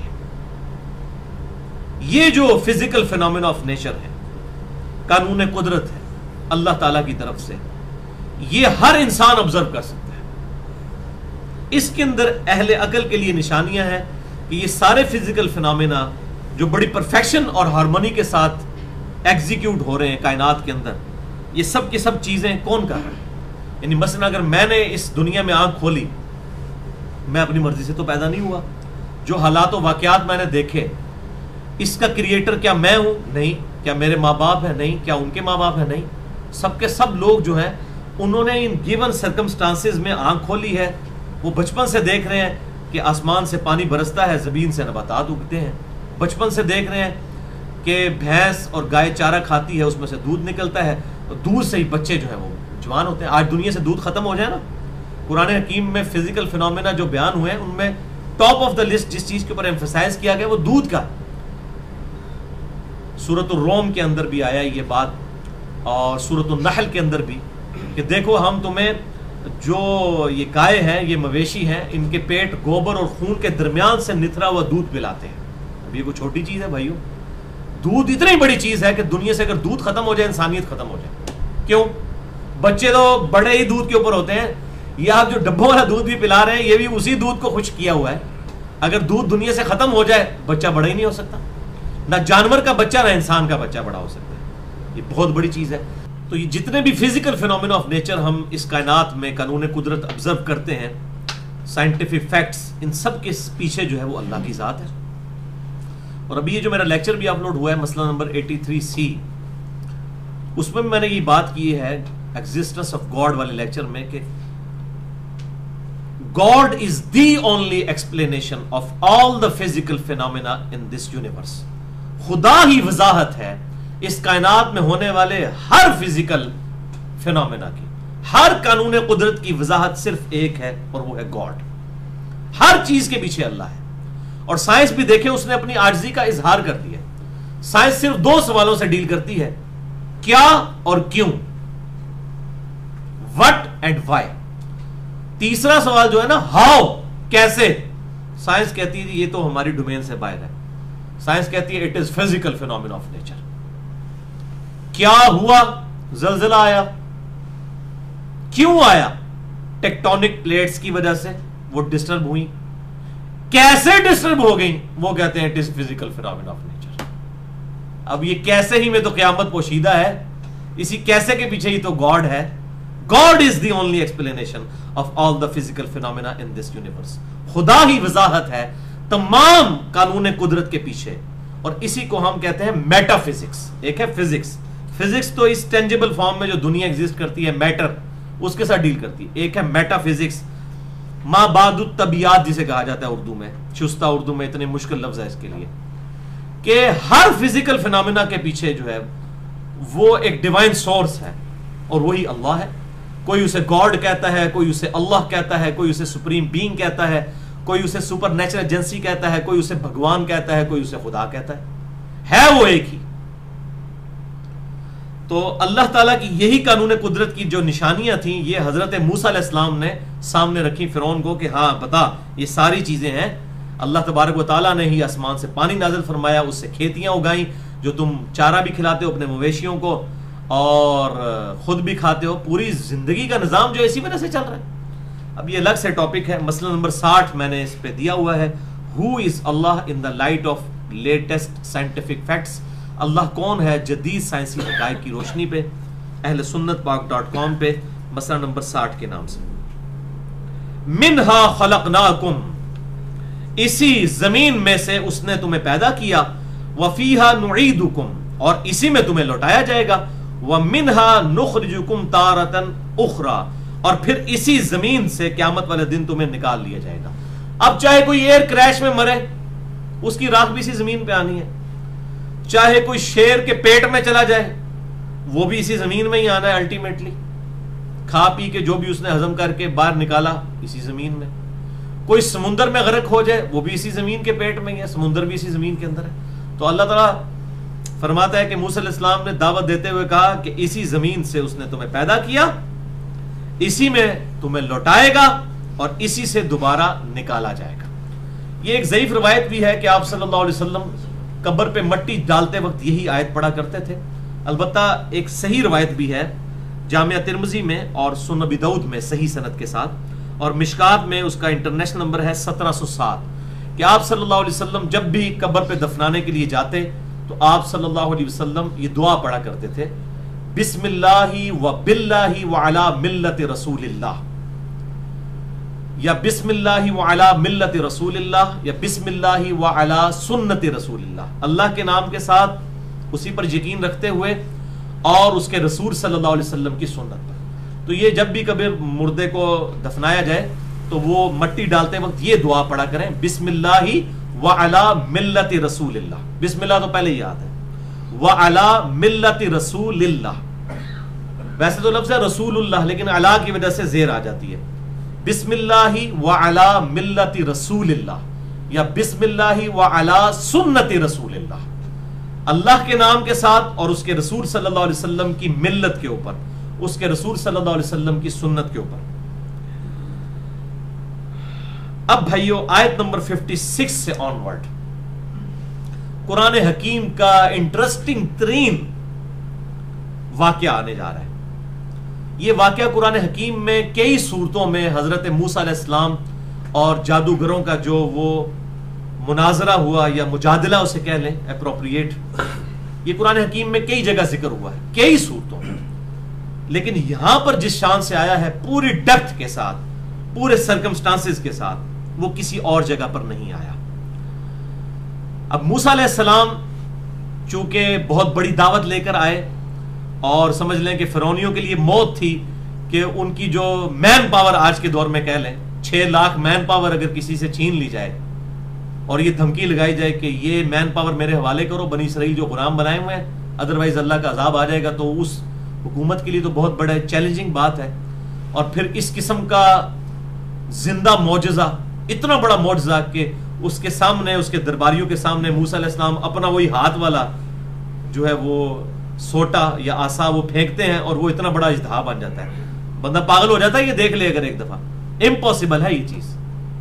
یہ جو فزیکل فینومینا آف نیچر ہے، قانون قدرت ہے اللہ تعالیٰ کی طرف سے، یہ ہر انسان آبزرو کر سکتا ہے. اس کے اندر اہل عقل کے لیے نشانیاں ہیں کہ یہ سارے فزیکل فینومینا جو بڑی پرفیکشن اور ہارمونی کے ساتھ ایگزیکیوٹ ہو رہے ہیں کائنات کے اندر، یہ سب کی سب چیزیں کون کر رہا ہے؟ یعنی مثلا اگر میں نے اس دنیا میں آنکھ کھولی، میں اپنی مرضی سے تو پیدا نہیں ہوا. جو حالات و واقعات میں نے دیکھے، اس کا کریٹر کیا میں ہوں؟ نہیں. کیا میرے ماں باپ ہیں؟ نہیں. کیا ان کے ماں باپ ہیں؟ نہیں. سب کے سب لوگ جو ہیں انہوں نے ان گیون سرکمسٹانسز میں آنکھ کھولی ہے. وہ بچپن سے دیکھ رہے ہیں کہ آسمان سے پانی برستا ہے، زمین سے نباتات اگتے ہیں. بچپن سے دیکھ رہے ہیں کہ بھینس اور گائے چارہ کھاتی ہے، اس میں سے دودھ نکلتا ہے، اور دودھ سے ہی بچے جو ہیں وہ جوان ہوتے ہیں. آج دنیا سے دودھ ختم ہو جائے نا، قرآن حکیم میں فزیکل فینومینا جو بیان ہوئے ہیں ان میں ٹاپ آف دا لسٹ جس چیز کے اوپر ایمفسائز کیا گیا وہ دودھ کا. سورۃ الروم کے اندر بھی آیا یہ بات، اور سورۃ النحل کے اندر بھی، کہ دیکھو ہم تمہیں جو یہ گائے ہیں، یہ مویشی ہیں، ان کے پیٹ گوبر اور خون کے درمیان سے نتھرا ہوا دودھ پلاتے ہیں. اب یہ کوئی چھوٹی چیز ہے بھائیو. دودھ اتنی بڑی چیز ہے کہ دنیا سے اگر دودھ ختم ہو جائے انسانیت ختم ہو جائے. کیوں؟ بچے تو بڑے ہی دودھ کے اوپر ہوتے ہیں. یہ آپ جو ڈبوں والا دودھ بھی پلا رہے ہیں یہ بھی اسی دودھ کو خشک کیا ہوا ہے. اگر دودھ دنیا سے ختم ہو جائے بچہ بڑا ہی نہیں ہو سکتا. نہ جانور کا بچہ نہ انسان کا بچہ بڑا ہو سکتا ہے. یہ بہت بڑی چیز ہے. تو یہ جتنے بھی فزیکل فینومینا آف نیچر ہم اس کائنات میں قانون قدرت آبزرو کرتے ہیں, سائنٹیفک فیکٹس, ان سب کے پیچھے جو ہے وہ اللہ کی ذات ہے. اور ابھی یہ جو میرا لیکچر بھی اپلوڈ ہوا ہے مسئلہ نمبر ایٹی تھری سی, اس میں میں نے یہ بات کی ہے ایگزسٹنس آف گاڈ والے لیکچر میں کہ God is the only explanation of all the physical phenomena in this universe. خدا ہی وضاحت ہے اس کائنات میں ہونے والے ہر فزیکل فینومینا کی. ہر قانون قدرت کی وضاحت صرف ایک ہے اور وہ ہے گاڈ. ہر چیز کے پیچھے اللہ ہے. اور سائنس بھی دیکھیں اس نے اپنی عاجزی کا اظہار کر دیا. سائنس صرف دو سوالوں سے ڈیل کرتی ہے, کیا اور کیوں, وٹ اینڈ وائی. تیسرا سوال جو ہے نا ہاؤ, کیسے, سائنس کہتی ہے یہ تو ہماری ڈومین سے باہر ہے. سائنس کہتی ہے it is physical phenomena of nature. کیا ہوا؟ زلزلہ آیا. کیوں آیا؟ ٹیکٹونک پلیٹس کی وجہ سے وہ ڈسٹرب ہوئی. کیسے ڈسٹرب ہو گئی؟ وہ کہتے ہیں it is physical phenomena of nature. اب یہ کیسے ہی میں تو قیامت پوشیدہ ہے. اسی کیسے کے پیچھے ہی تو گاڈ ہے. God is the only explanation of all the physical phenomena in this universe. خدا ہی وضاحت ہے تمام قانون قدرت کے پیچھے. اور اسی کو ہم کہتے ہیں میٹا فزکس. ایک ہے فزکس. فزکس تو اس ٹینجیبل فارم میں جو دنیا ایگزسٹ کرتی ہے, میٹر, اس کے ساتھ ڈیل کرتی ہے. ایک ہے میٹا فزکس, ما بعد الطبیعات جسے کہا جاتا ہے اردو میں. چستہ اردو میں اتنے مشکل لفظ ہے اس کے لیے کہ ہر فزیکل فینومینا کے پیچھے جو ہے وہ ایک ڈیوائن سورس ہے اور وہی اللہ ہے. کوئی اسے گاڈ کہتا ہے, کوئی اسے اللہ کہتا ہے, کوئی اسے سپریم بینگ کہتا ہے, کوئی اسے سپر نیچرل ایجنسی کہتا ہے, کوئی اسے بھگوان کہتا ہے, کوئی اسے خدا کہتا ہے. ہے وہ ایک ہی. تو اللہ تعالیٰ کی یہی قانون قدرت کی جو نشانیاں تھیں یہ حضرت موسیٰ علیہ السلام نے سامنے رکھی فرعون کو کہ ہاں بتا یہ ساری چیزیں ہیں. اللہ تبارک و تعالیٰ نے ہی آسمان سے پانی نازل فرمایا, اس سے کھیتیاں اگائیں جو تم چارہ بھی کھلاتے ہو اپنے مویشیوں کو اور خود بھی کھاتے ہو. پوری زندگی کا نظام جو اسی وجہ سے چل رہا ہے. اب یہ الگ سے ٹاپک ہے. مسئلہ نمبر ساٹھ میں نے اس پہ دیا ہوا ہے. Who is Allah in the light of latest scientific facts. Allah کون ہے جدید سائنسی حقائق کی روشنی پہ. اہل سنت پاک ڈاٹ کام پہ مسئلہ نمبر ساٹھ کے نام سے. منہا خلقناکم, اسی زمین میں سے اس نے تمہیں پیدا کیا. وفیہا نعیدکم, اور اسی میں تمہیں لوٹایا جائے گا. وَمِنْهَا نُخْرِجُكُمْ تَارَةً أُخْرَى, اور پھر اسی زمین سے قیامت والے دن تمہیں نکال لیا جائے گا. اب چاہے کوئی ایئر کریش میں مرے اس کی راکھ بھی اسی زمین پہ آنی ہے. چاہے کوئی شیر کے پیٹ میں چلا جائے وہ بھی اسی زمین میں ہی آنا ہے الٹیمیٹلی. کھا پی کے جو بھی اس نے ہضم کر کے باہر نکالا اسی زمین میں. کوئی سمندر میں غرق ہو جائے وہ بھی اسی زمین کے پیٹ میں ہی ہے, سمندر بھی اسی زمین کے اندر ہے. تو اللہ تعالیٰ فرماتا ہے کہ موسیٰ علیہ السلام نے دعوت دیتے ہوئے کہا کہ اسی زمین سے اس نے تمہیں پیدا کیا, اسی میں تمہیں لوٹائے گا اور اسی سے دوبارہ نکالا جائے گا. یہ ایک ضعیف روایت بھی ہے کہ آپ صلی اللہ علیہ وسلم قبر پہ مٹی ڈالتے وقت یہی آیت پڑھا کرتے تھے. البتہ ایک صحیح روایت بھی ہے جامعہ ترمذی میں اور سنن ابی داؤد میں صحیح سند کے ساتھ, اور مشکات میں اس کا انٹرنیشنل نمبر ہے سترہ سو سات, کہ آپ صلی اللہ علیہ وسلم جب بھی قبر پہ دفنانے کے لیے جاتے تو آپ صلی اللہ علیہ وسلم یہ دعا پڑھا کرتے تھے, بسم اللہ و باللہ و علی ملت رسول اللہ, یا بسم اللہ و علی ملت رسول اللہ, یا بسم اللہ و علی سنت رسول اللہ. اللہ کے نام کے ساتھ اسی پر یقین رکھتے ہوئے اور اس کے رسول صلی اللہ علیہ وسلم کی سنت پر. تو یہ جب بھی کبھی مردے کو دفنایا جائے تو وہ مٹی ڈالتے وقت یہ دعا پڑھا کریں, بسم اللہ وعلی ملت رسول اللہ. بسم اللہ تو پہلے ہی یاد ہے, وعلی ملت رسول اللہ. ویسے تو لفظ ہے رسول اللہ لیکن علی کی وجہ سے زیر آ جاتی ہے. بسم اللہ وعلی ملت رسول اللہ, یا بسم اللہ وعلی سنت رسول اللہ. اللہ کے نام کے ساتھ اور اس کے رسول صلی اللہ علیہ وسلم کی ملت کے اوپر, اس کے رسول صلی اللہ علیہ وسلم کی سنت کے اوپر. اب بھائیو آیت نمبر چھپن سے آن ورڈ, قرآن حکیم کا انٹرسٹنگ ترین واقعہ آنے جا رہا ہے. یہ واقعہ قرآن حکیم میں کئی صورتوں میں حضرت موسیٰ علیہ السلام اور جادوگروں کا جو وہ مناظرہ ہوا یا مجادلہ اسے کہہ لیں اپروپریٹ، یہ قرآن حکیم میں کئی جگہ ذکر ہوا ہے، کئی صورتوں میں. لیکن یہاں پر جس شان سے آیا ہے، پوری ڈیپتھ کے ساتھ، پورے سرکمسٹانسز کے ساتھ، وہ کسی اور جگہ پر نہیں آیا. اب موسیٰ علیہ السلام چونکہ بہت بڑی دعوت لے کر آئے، اور سمجھ لیں کہ فرعونیوں کے لیے موت تھی کہ ان کی جو مین پاور آج کے دور میں کہہ لیں چھ لاکھ مین پاور اگر کسی سے چھین لی جائے اور یہ دھمکی لگائی جائے کہ یہ مین پاور میرے حوالے کرو، بنی اسرائیل جو غلام بنائے ہوئے ہیں، ادروائز اللہ کا عذاب آ جائے گا، تو اس حکومت کے لیے تو بہت بڑا چیلنجنگ بات ہے. اور پھر اس قسم کا زندہ معجزہ، اتنا بڑا معجزہ کہ اس کے سامنے، اس کے درباریوں کے سامنے موسیٰ علیہ السلام اپنا وہی ہاتھ والا جو ہے وہ سوٹا یا آسا وہ پھینکتے ہیں اور وہ اتنا بڑا اژدہا بن جاتا ہے. بندہ پاگل ہو جاتا ہے یہ دیکھ لے اگر ایک دفعہ. امپاسبل ہے یہ چیز،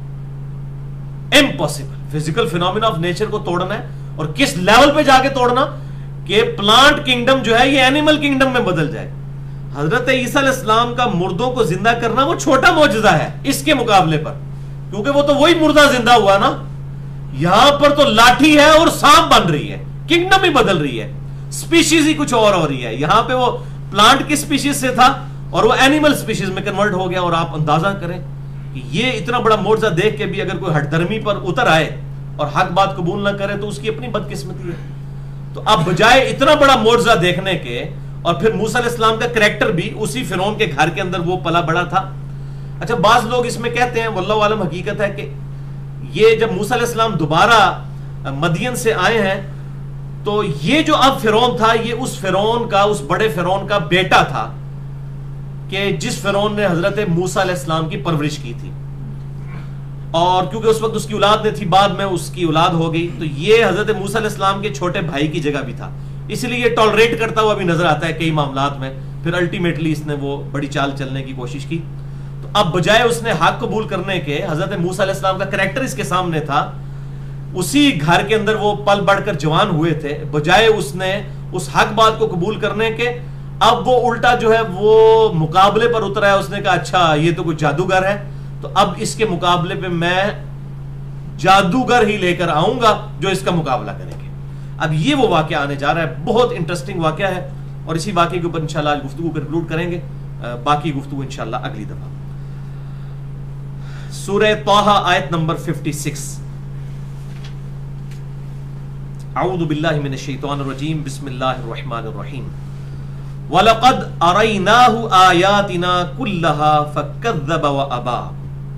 impossible. Physical phenomena of nature کو توڑنا ہے، اور کس لیول پہ جا کے توڑنا کہ پلانٹ کنگڈم جو ہے یہ اینیمل کنگڈم میں بدل جائے. حضرت عیسیٰ علیہ السلام کا مردوں کو زندہ کرنا وہ چھوٹا معجزہ ہے اس کے مقابلے پر، کیونکہ وہ تو وہی مردہ زندہ ہوا نا. یہاں پر تو لاٹھی ہے اور سانپ بن رہی ہے، کنگڈم ہی بدل رہی ہے، سپیشیز ہی کچھ اور ہو رہی ہے. یہاں پہ وہ پلانٹ کی سپیشیز سے تھا اور وہ اینیمل سپیشیز میں کنورٹ ہو گیا. اور آپ اندازہ کریں کہ یہ اتنا بڑا معجزہ دیکھ کے بھی اگر کوئی ہٹ درمی پر اتر آئے اور حق بات قبول نہ کرے تو اس کی اپنی بدقسمتی ہے. تو اب بجائے اتنا بڑا معجزہ دیکھنے کے، اور پھر موسیٰ علیہ السلام کا کریکٹر بھی اسی فرعون کے گھر کے اندر وہ پلا بڑا تھا. اچھا، بعض لوگ اس میں کہتے ہیں، واللہ عالم حقیقت ہے کہ یہ جب موسیٰ علیہ السلام دوبارہ مدین سے آئے ہیں تو یہ جو اب فرعون تھا یہ اس فرعون کا، اس بڑے فرعون کا بیٹا تھا کہ جس فرعون نے حضرت موسیٰ علیہ السلام کی پرورش کی تھی. اور کیونکہ اس وقت اس کی اولاد نہیں تھی، بعد میں اس کی اولاد ہو گئی، تو یہ حضرت موسیٰ علیہ السلام کے چھوٹے بھائی کی جگہ بھی تھا، اس لیے یہ ٹالریٹ کرتا ہوا بھی نظر آتا ہے کئی معاملات میں. پھر الٹیمیٹلی اس نے وہ بڑی چال چلنے کی کوشش کی. تو اب بجائے اس نے حق قبول کرنے کے، حضرت موسیٰ علیہ السلام کا کریکٹر اس کے سامنے تھا، اسی گھر کے اندر وہ پل بڑھ کر جوان ہوئے تھے، بجائے اس نے اس حق بات کو قبول کرنے کے اب وہ الٹا جو ہے وہ مقابلے پر اترا ہے. اس نے کہا اچھا یہ تو کوئی جادوگر ہے، تو اب اس کے مقابلے پہ میں جادوگر ہی لے کر آؤں گا جو اس کا مقابلہ کریں گے. اب یہ وہ واقعہ آنے جا رہا ہے، بہت انٹرسٹنگ واقعہ ہے، اور اسی واقعے کے اوپر انشاءاللہ آج گفتگو کنکلوڈ کریں گے. باقی گفتگو انشاءاللہ اگلی دفعہ. سورہ طٰہٰ آیت نمبر چھپن. اعوذ باللہ من الشیطان الرجیم، بسم اللہ الرحمن الرحیم. وَلَقَدْ أَرَيْنَاهُ آيَاتِنَا كُلَّهَا فَكَذَّبَ وَأَبَى.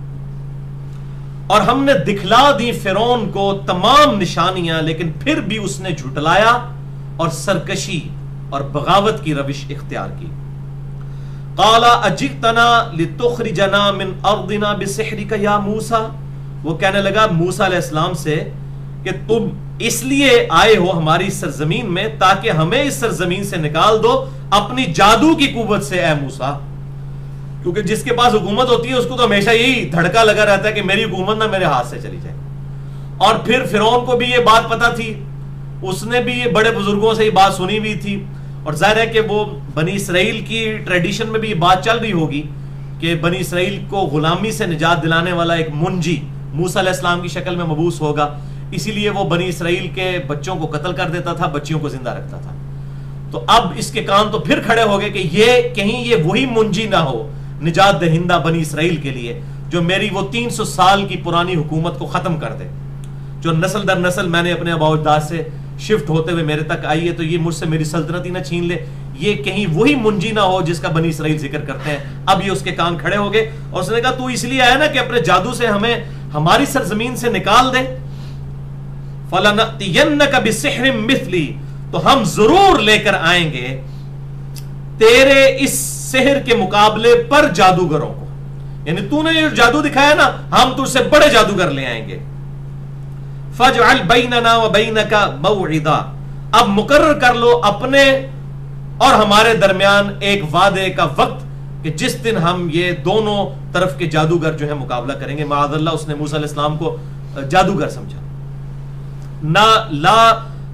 اور ہم نے دکھلا دی فرعون کو تمام نشانیاں، لیکن پھر بھی اس نے جھٹلایا اور سرکشی اور بغاوت کی روش اختیار کی. قَالَ أَجِئْتَنَا لِتُخْرِجَنَا مِنْ أَرْضِنَا بِسِحْرِكَ يَا مُوسَى. وہ کہنے لگا موسیٰ علیہ السلام سے کہ تم اس لیے آئے ہو ہماری سرزمین میں تاکہ ہمیں اس سرزمین سے نکال دو اپنی جادو کی قوت سے اے موسیٰ. کیونکہ جس کے پاس حکومت ہوتی ہے اس کو تو ہمیشہ یہی دھڑکا لگا رہتا ہے کہ میری حکومت نہ میرے ہاتھ سے چلی جائے. اور پھر فرعون کو بھی یہ بات پتا تھی، اس نے بھی یہ بڑے بزرگوں سے یہ بات سنی ہوئی تھی، اور ظاہر ہے کہ وہ بنی اسرائیل کی ٹریڈیشن میں بھی یہ بات چل رہی ہوگی کہ بنی اسرائیل کو غلامی سے نجات دلانے والا ایک منجی موسیٰ علیہ السلام کی شکل میں مبعوث ہوگا. اسی لیے وہ بنی اسرائیل کے بچوں کو قتل کر دیتا تھا، بچیوں کو زندہ رکھتا تھا. تو اب اس کے کان تو پھر کھڑے ہو گئے کہ یہ کہیں یہ وہی منجی نہ ہو نجات دہندہ بنی اسرائیل کے لیے جو میری وہ تین سو سال کی پرانی حکومت کو ختم کر دے، جو نسل در نسل میں نے اپنے آباء و اجداد سے شفٹ ہوتے ہوئے میرے تک آئی ہے، تو یہ مجھ سے میری سلطنت ہی نہ چھین لے. یہ کہیں وہی منجی نہ ہو جس کا بنی اسرائیل ذکر کرتے ہیں. اب یہ اس کے کان کھڑے ہو گئے اور اس نے کہا تو اس لیے آیا نا کہ اپنے جادو سے ہمیں ہماری سرزمین سے نکال دے. فَلَنَأْتِيَنَّكَ بِسِحْرٍ مِثْلِي. تو ہم ضرور لے کر آئیں گے تیرے اس سحر کے مقابلے پر جادوگروں کو، یعنی تو نے جو جادو دکھایا نا ہم تجھ سے بڑے جادوگر لے آئیں گے. فَاجْعَلْ بَيْنَنَا وَبَيْنَكَ مَوْعِدًا. اب مقرر کر لو اپنے اور ہمارے درمیان ایک وعدے کا وقت کہ جس دن ہم یہ دونوں طرف کے جادوگر جو ہے مقابلہ کریں گے. معاذ اللہ اس نے موسیٰ علیہ السلام کو جادوگر سمجھا. نہ لا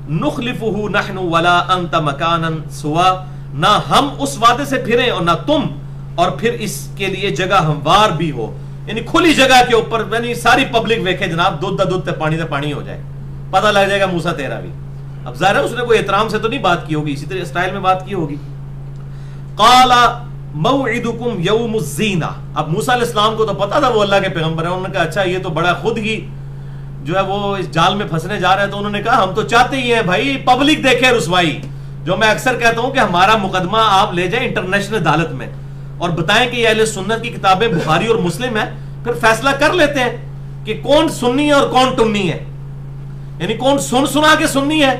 نخلفہ نحن ولا انت مکانا سوا، نہ ہم اس وعدے سے پھریں اور نہ تم، اور پھر اس کے لیے جگہ ہموار بھی ہو، یعنی کھلی جگہ کے اوپر، یعنی ساری پبلک ویکھے جناب دودھ دا دودھ تے پانی تے پانی ہو جائے، پتہ لگ جائے گا موسیٰ تیرا بھی۔ اب ظاہر ہے اس نے کوئی احترام سے تو نہیں بات کی ہوگی، اسی طرح اسٹائل میں بات کی ہوگی۔ قال موعدکم یوم الزینہ، اب موسیٰ علیہ السلام کو تو پتا تھا وہ اللہ کے پیغمبر ہیں، انہوں نے کہا اچھا یہ تو بڑا خود ہی جو ہے وہ اس جال میں پھنسنے جا رہے ہیں، تو انہوں نے کہا ہم تو چاہتے ہی ہیں بھائی پبلک دیکھے رسوائی، جو میں اکثر کہتا ہوں کہ ہمارا مقدمہ آپ لے جائیں انٹرنیشنل عدالت میں اور بتائیں کہ یہ اہل سنت کی کتابیں بخاری اور مسلم ہیں، پھر فیصلہ کر لیتے ہیں کہ کون سنی ہے اور کون ٹنی ہے، یعنی کون سن سنا کے سنی ہے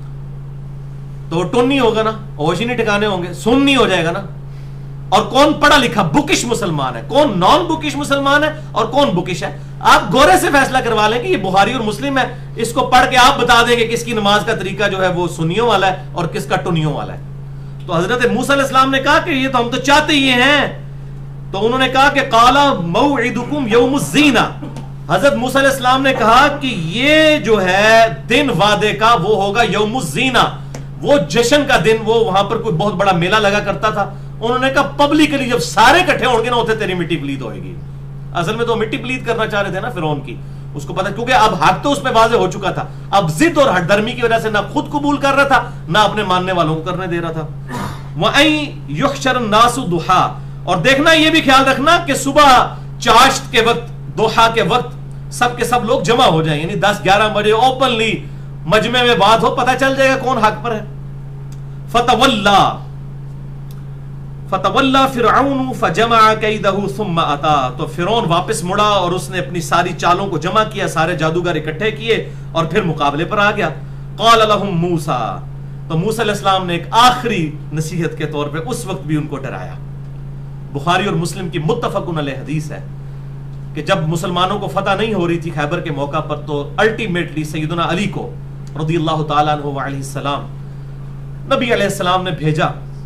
تو ٹنی ہوگا نا، ہوش ہی نہیں ٹھکانے ہوں گے، سنی ہو جائے گا نا، اور کون پڑھا لکھا بکش مسلمان ہے، کون نان بکش مسلمان ہے اور کون بکش ہے، آپ گورے سے فیصلہ کروا لیں کہ یہ بخاری اور مسلم ہے، اس کو پڑھ کے آپ بتا دیں کہ کس کی نماز کا طریقہ جو ہے وہ سنیوں والا ہے اور کس کا ٹنیوں والا ہے۔ تو حضرت موسیٰ علیہ السلام نے کہا کہ یہ تو ہم تو چاہتے ہی ہیں، تو انہوں نے کہا کہ قال موعدکم یوم الزینہ، حضرت موسیٰ علیہ السلام نے کہا کہ یہ جو ہے دن وعدے کا وہ ہوگا یوم الزینہ، وہ جشن کا دن، وہ وہاں پر کوئی بہت بڑا میلہ لگا کرتا تھا، انہوں نے کہا پبلکلی جب سارے کٹھے ہوں گے نا اتنے تیری مٹی پلید ہوئے گی۔ اصل میں تو مٹی پلید کرنا چاہ رہے تھے نا فرعون کی، اس کو پتا کیونکہ اب حق تو اس پہ واضح ہو چکا تھا، اب ضد اور ہٹ درمی کی وجہ سے نہ خود قبول کر رہا تھا نہ اپنے ماننے والوں کو کرنے دے رہا تھا۔ وَأَن يُحْشَرَ النَّاسُ ضُحًى، اور دیکھنا یہ بھی خیال رکھنا کہ صبح چاشت کے وقت، ضحیٰ کے وقت سب کے سب لوگ جمع ہو جائیں، یعنی دس گیارہ بجے اوپنلی مجمع میں بات ہو، پتہ چل جائے گا کون حق پر ہے۔ فَتَوَلَّى فَتَوَلَّى فِرْعَوْنُ فَجَمَعَ كَيْدَهُ ثُمَّ أَتَى، تو فرعون واپس مڑا اور اس نے اپنی ساری چالوں کو جمع کیا، سارے جادوگر اکٹھے کیے اور پھر مقابلے پر آ گیا۔ قَالَ لَهُم مُوسَى، تو موسیٰ علیہ السلام نے ایک آخری نصیحت کے طور پہ اس وقت بھی ان کو ڈرایا۔ بخاری اور مسلم کی متفقن علیہ حدیث ہے کہ جب مسلمانوں کو فتح نہیں ہو رہی تھی خیبر کے موقع پر، تو الٹیمیٹلی سیدنا علی کو رضی اللہ تعالیٰ عنہ وعلیہ السلام نبی علیہ السلام نے بھیجا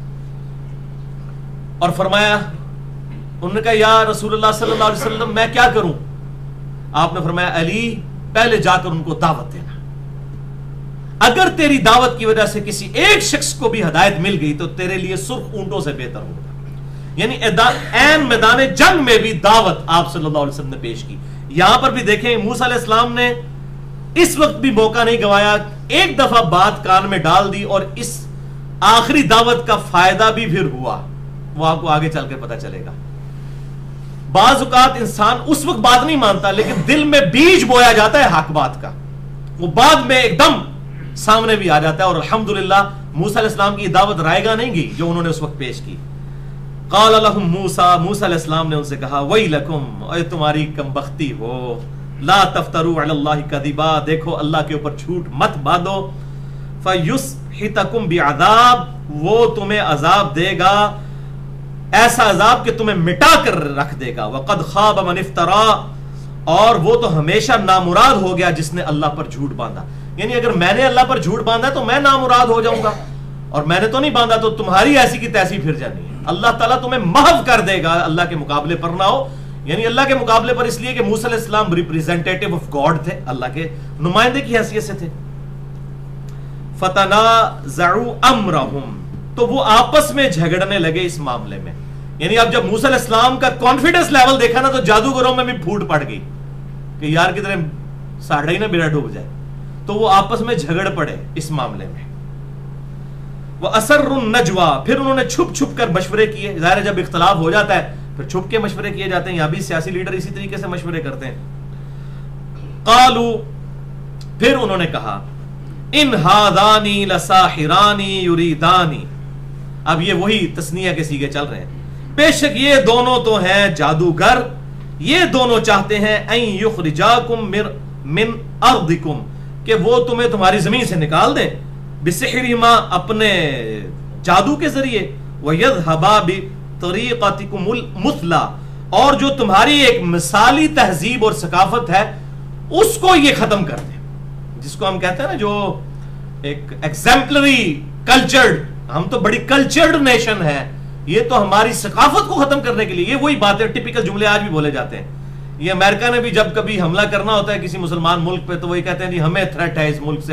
اور فرمایا، انہوں نے کہا یا رسول اللہ صلی اللہ علیہ وسلم میں کیا کروں؟ آپ نے فرمایا علی پہلے جا کر ان کو دعوت دینا، اگر تیری دعوت کی وجہ سے کسی ایک شخص کو بھی ہدایت مل گئی تو تیرے لیے سرخ اونٹوں سے بہتر ہوگا۔ یعنی این میدان جنگ میں بھی دعوت آپ صلی اللہ علیہ وسلم نے پیش کی۔ یہاں پر بھی دیکھیں موسیٰ علیہ السلام نے اس وقت بھی موقع نہیں گوایا، ایک دفعہ بات کان میں ڈال دی اور اس آخری دعوت کا فائدہ بھی پھر ہوا، وہ آپ کو آگے چل کر پتہ چلے گا۔ بعض اوقات انسان اس وقت بات نہیں مانتا لیکن دل میں بیج بویا جاتا ہے حق بات کا، وہ بعد میں ایک دم سامنے بھی آ جاتا ہے، اور الحمدللہ موسیٰ علیہ السلام کی دعوت رائے گا نہیں گئی جو انہوں نے اس وقت پیش کی۔ قال لهم موسیٰ، موسیٰ علیہ السلام نے ان سے کہا ویلکم، اے تمہاری کمبختی ہو، لا تفتروا علی اللہ کذبا، دیکھو اللہ کے اوپر جھوٹ مت باندھو، فیسحتکم بعذاب، وہ تمہیں عذاب دے گا، ایسا عذاب کہ تمہیں مٹا کر رکھ دے گا، وقد خاب من افترا، اور وہ تو ہمیشہ نامراد ہو گیا جس نے اللہ پر جھوٹ باندھا۔ یعنی اگر میں نے اللہ پر جھوٹ باندھا تو میں نامراد ہو جاؤں گا، اور میں نے تو نہیں باندھا تو تمہاری ایسی کی تیسی پھر جانی ہے۔ اللہ تعالیٰ تمہیں محو کر دے گا، اللہ کے مقابلے پر نہ ہو، یعنی اللہ کے مقابلے پر اس لیے کہ موسیٰ علیہ السلام ریپریزنٹیٹیو آف گاڈ تھے، اللہ کے نمائندے کی حیثیت سے تھے۔ فتنازعوا امرهم، تو وہ آپس میں جھگڑنے لگے اس معاملے میں، یعنی اب جب موسیٰ علیہ السلام کا کانفیڈنس لیول دیکھا نا تو جادوگروں میں بھی پھوٹ پڑ گئی کہ یار کدھر ساڑھا ہی نہ بیڑا ڈوب جائے، تو وہ آپس میں جھگڑ پڑے اس معاملے میں۔ وَأَسَرُّ النَّجْوَى، پھر انہوں نے چھپ چھپ کر مشورے کیے، ظاہر ہے جب اختلاف ہو جاتا ہے پھر چھپ کے مشورے کیے جاتے ہیں، یہاں بھی سیاسی لیڈر اسی طریقے سے مشورے کرتے ہیں۔ قالوا، پھر انہوں نے کہا ان هَذَانِ لَسَاحِرَانِ يُرِيدَانِ، اب یہ وہی تثنیہ کے سیغے چل رہے ہیں، بے شک یہ دونوں تو ہیں جادوگر، یہ دونوں چاہتے ہیں ان یخرجاکم من ارضکم، کہ وہ تمہیں تمہاری زمین سے نکال دیں، بسحرہما، اپنے جادو کے ذریعے، ویذھبا بطریقتکم المثلی، اور جو تمہاری ایک مثالی تہذیب اور ثقافت ہے اس کو یہ ختم کر دیں، جس کو ہم کہتے ہیں نا جو ایک ایگزمپلری کلچرڈ، ہم تو بڑی کلچرڈ نیشن ہے، یہ تو ہماری ثقافت کو ختم کرنے کے لیے، یہ وہی باتیں ٹپیکل جملے آج بھی بولے جاتے ہیں۔ یہ امریکہ نے بھی جب کبھی حملہ کرنا ہوتا ہے کسی مسلمان ملک پہ تو وہی کہتے ہیں جی ہمیں تھریٹ ہے اس ملک سے،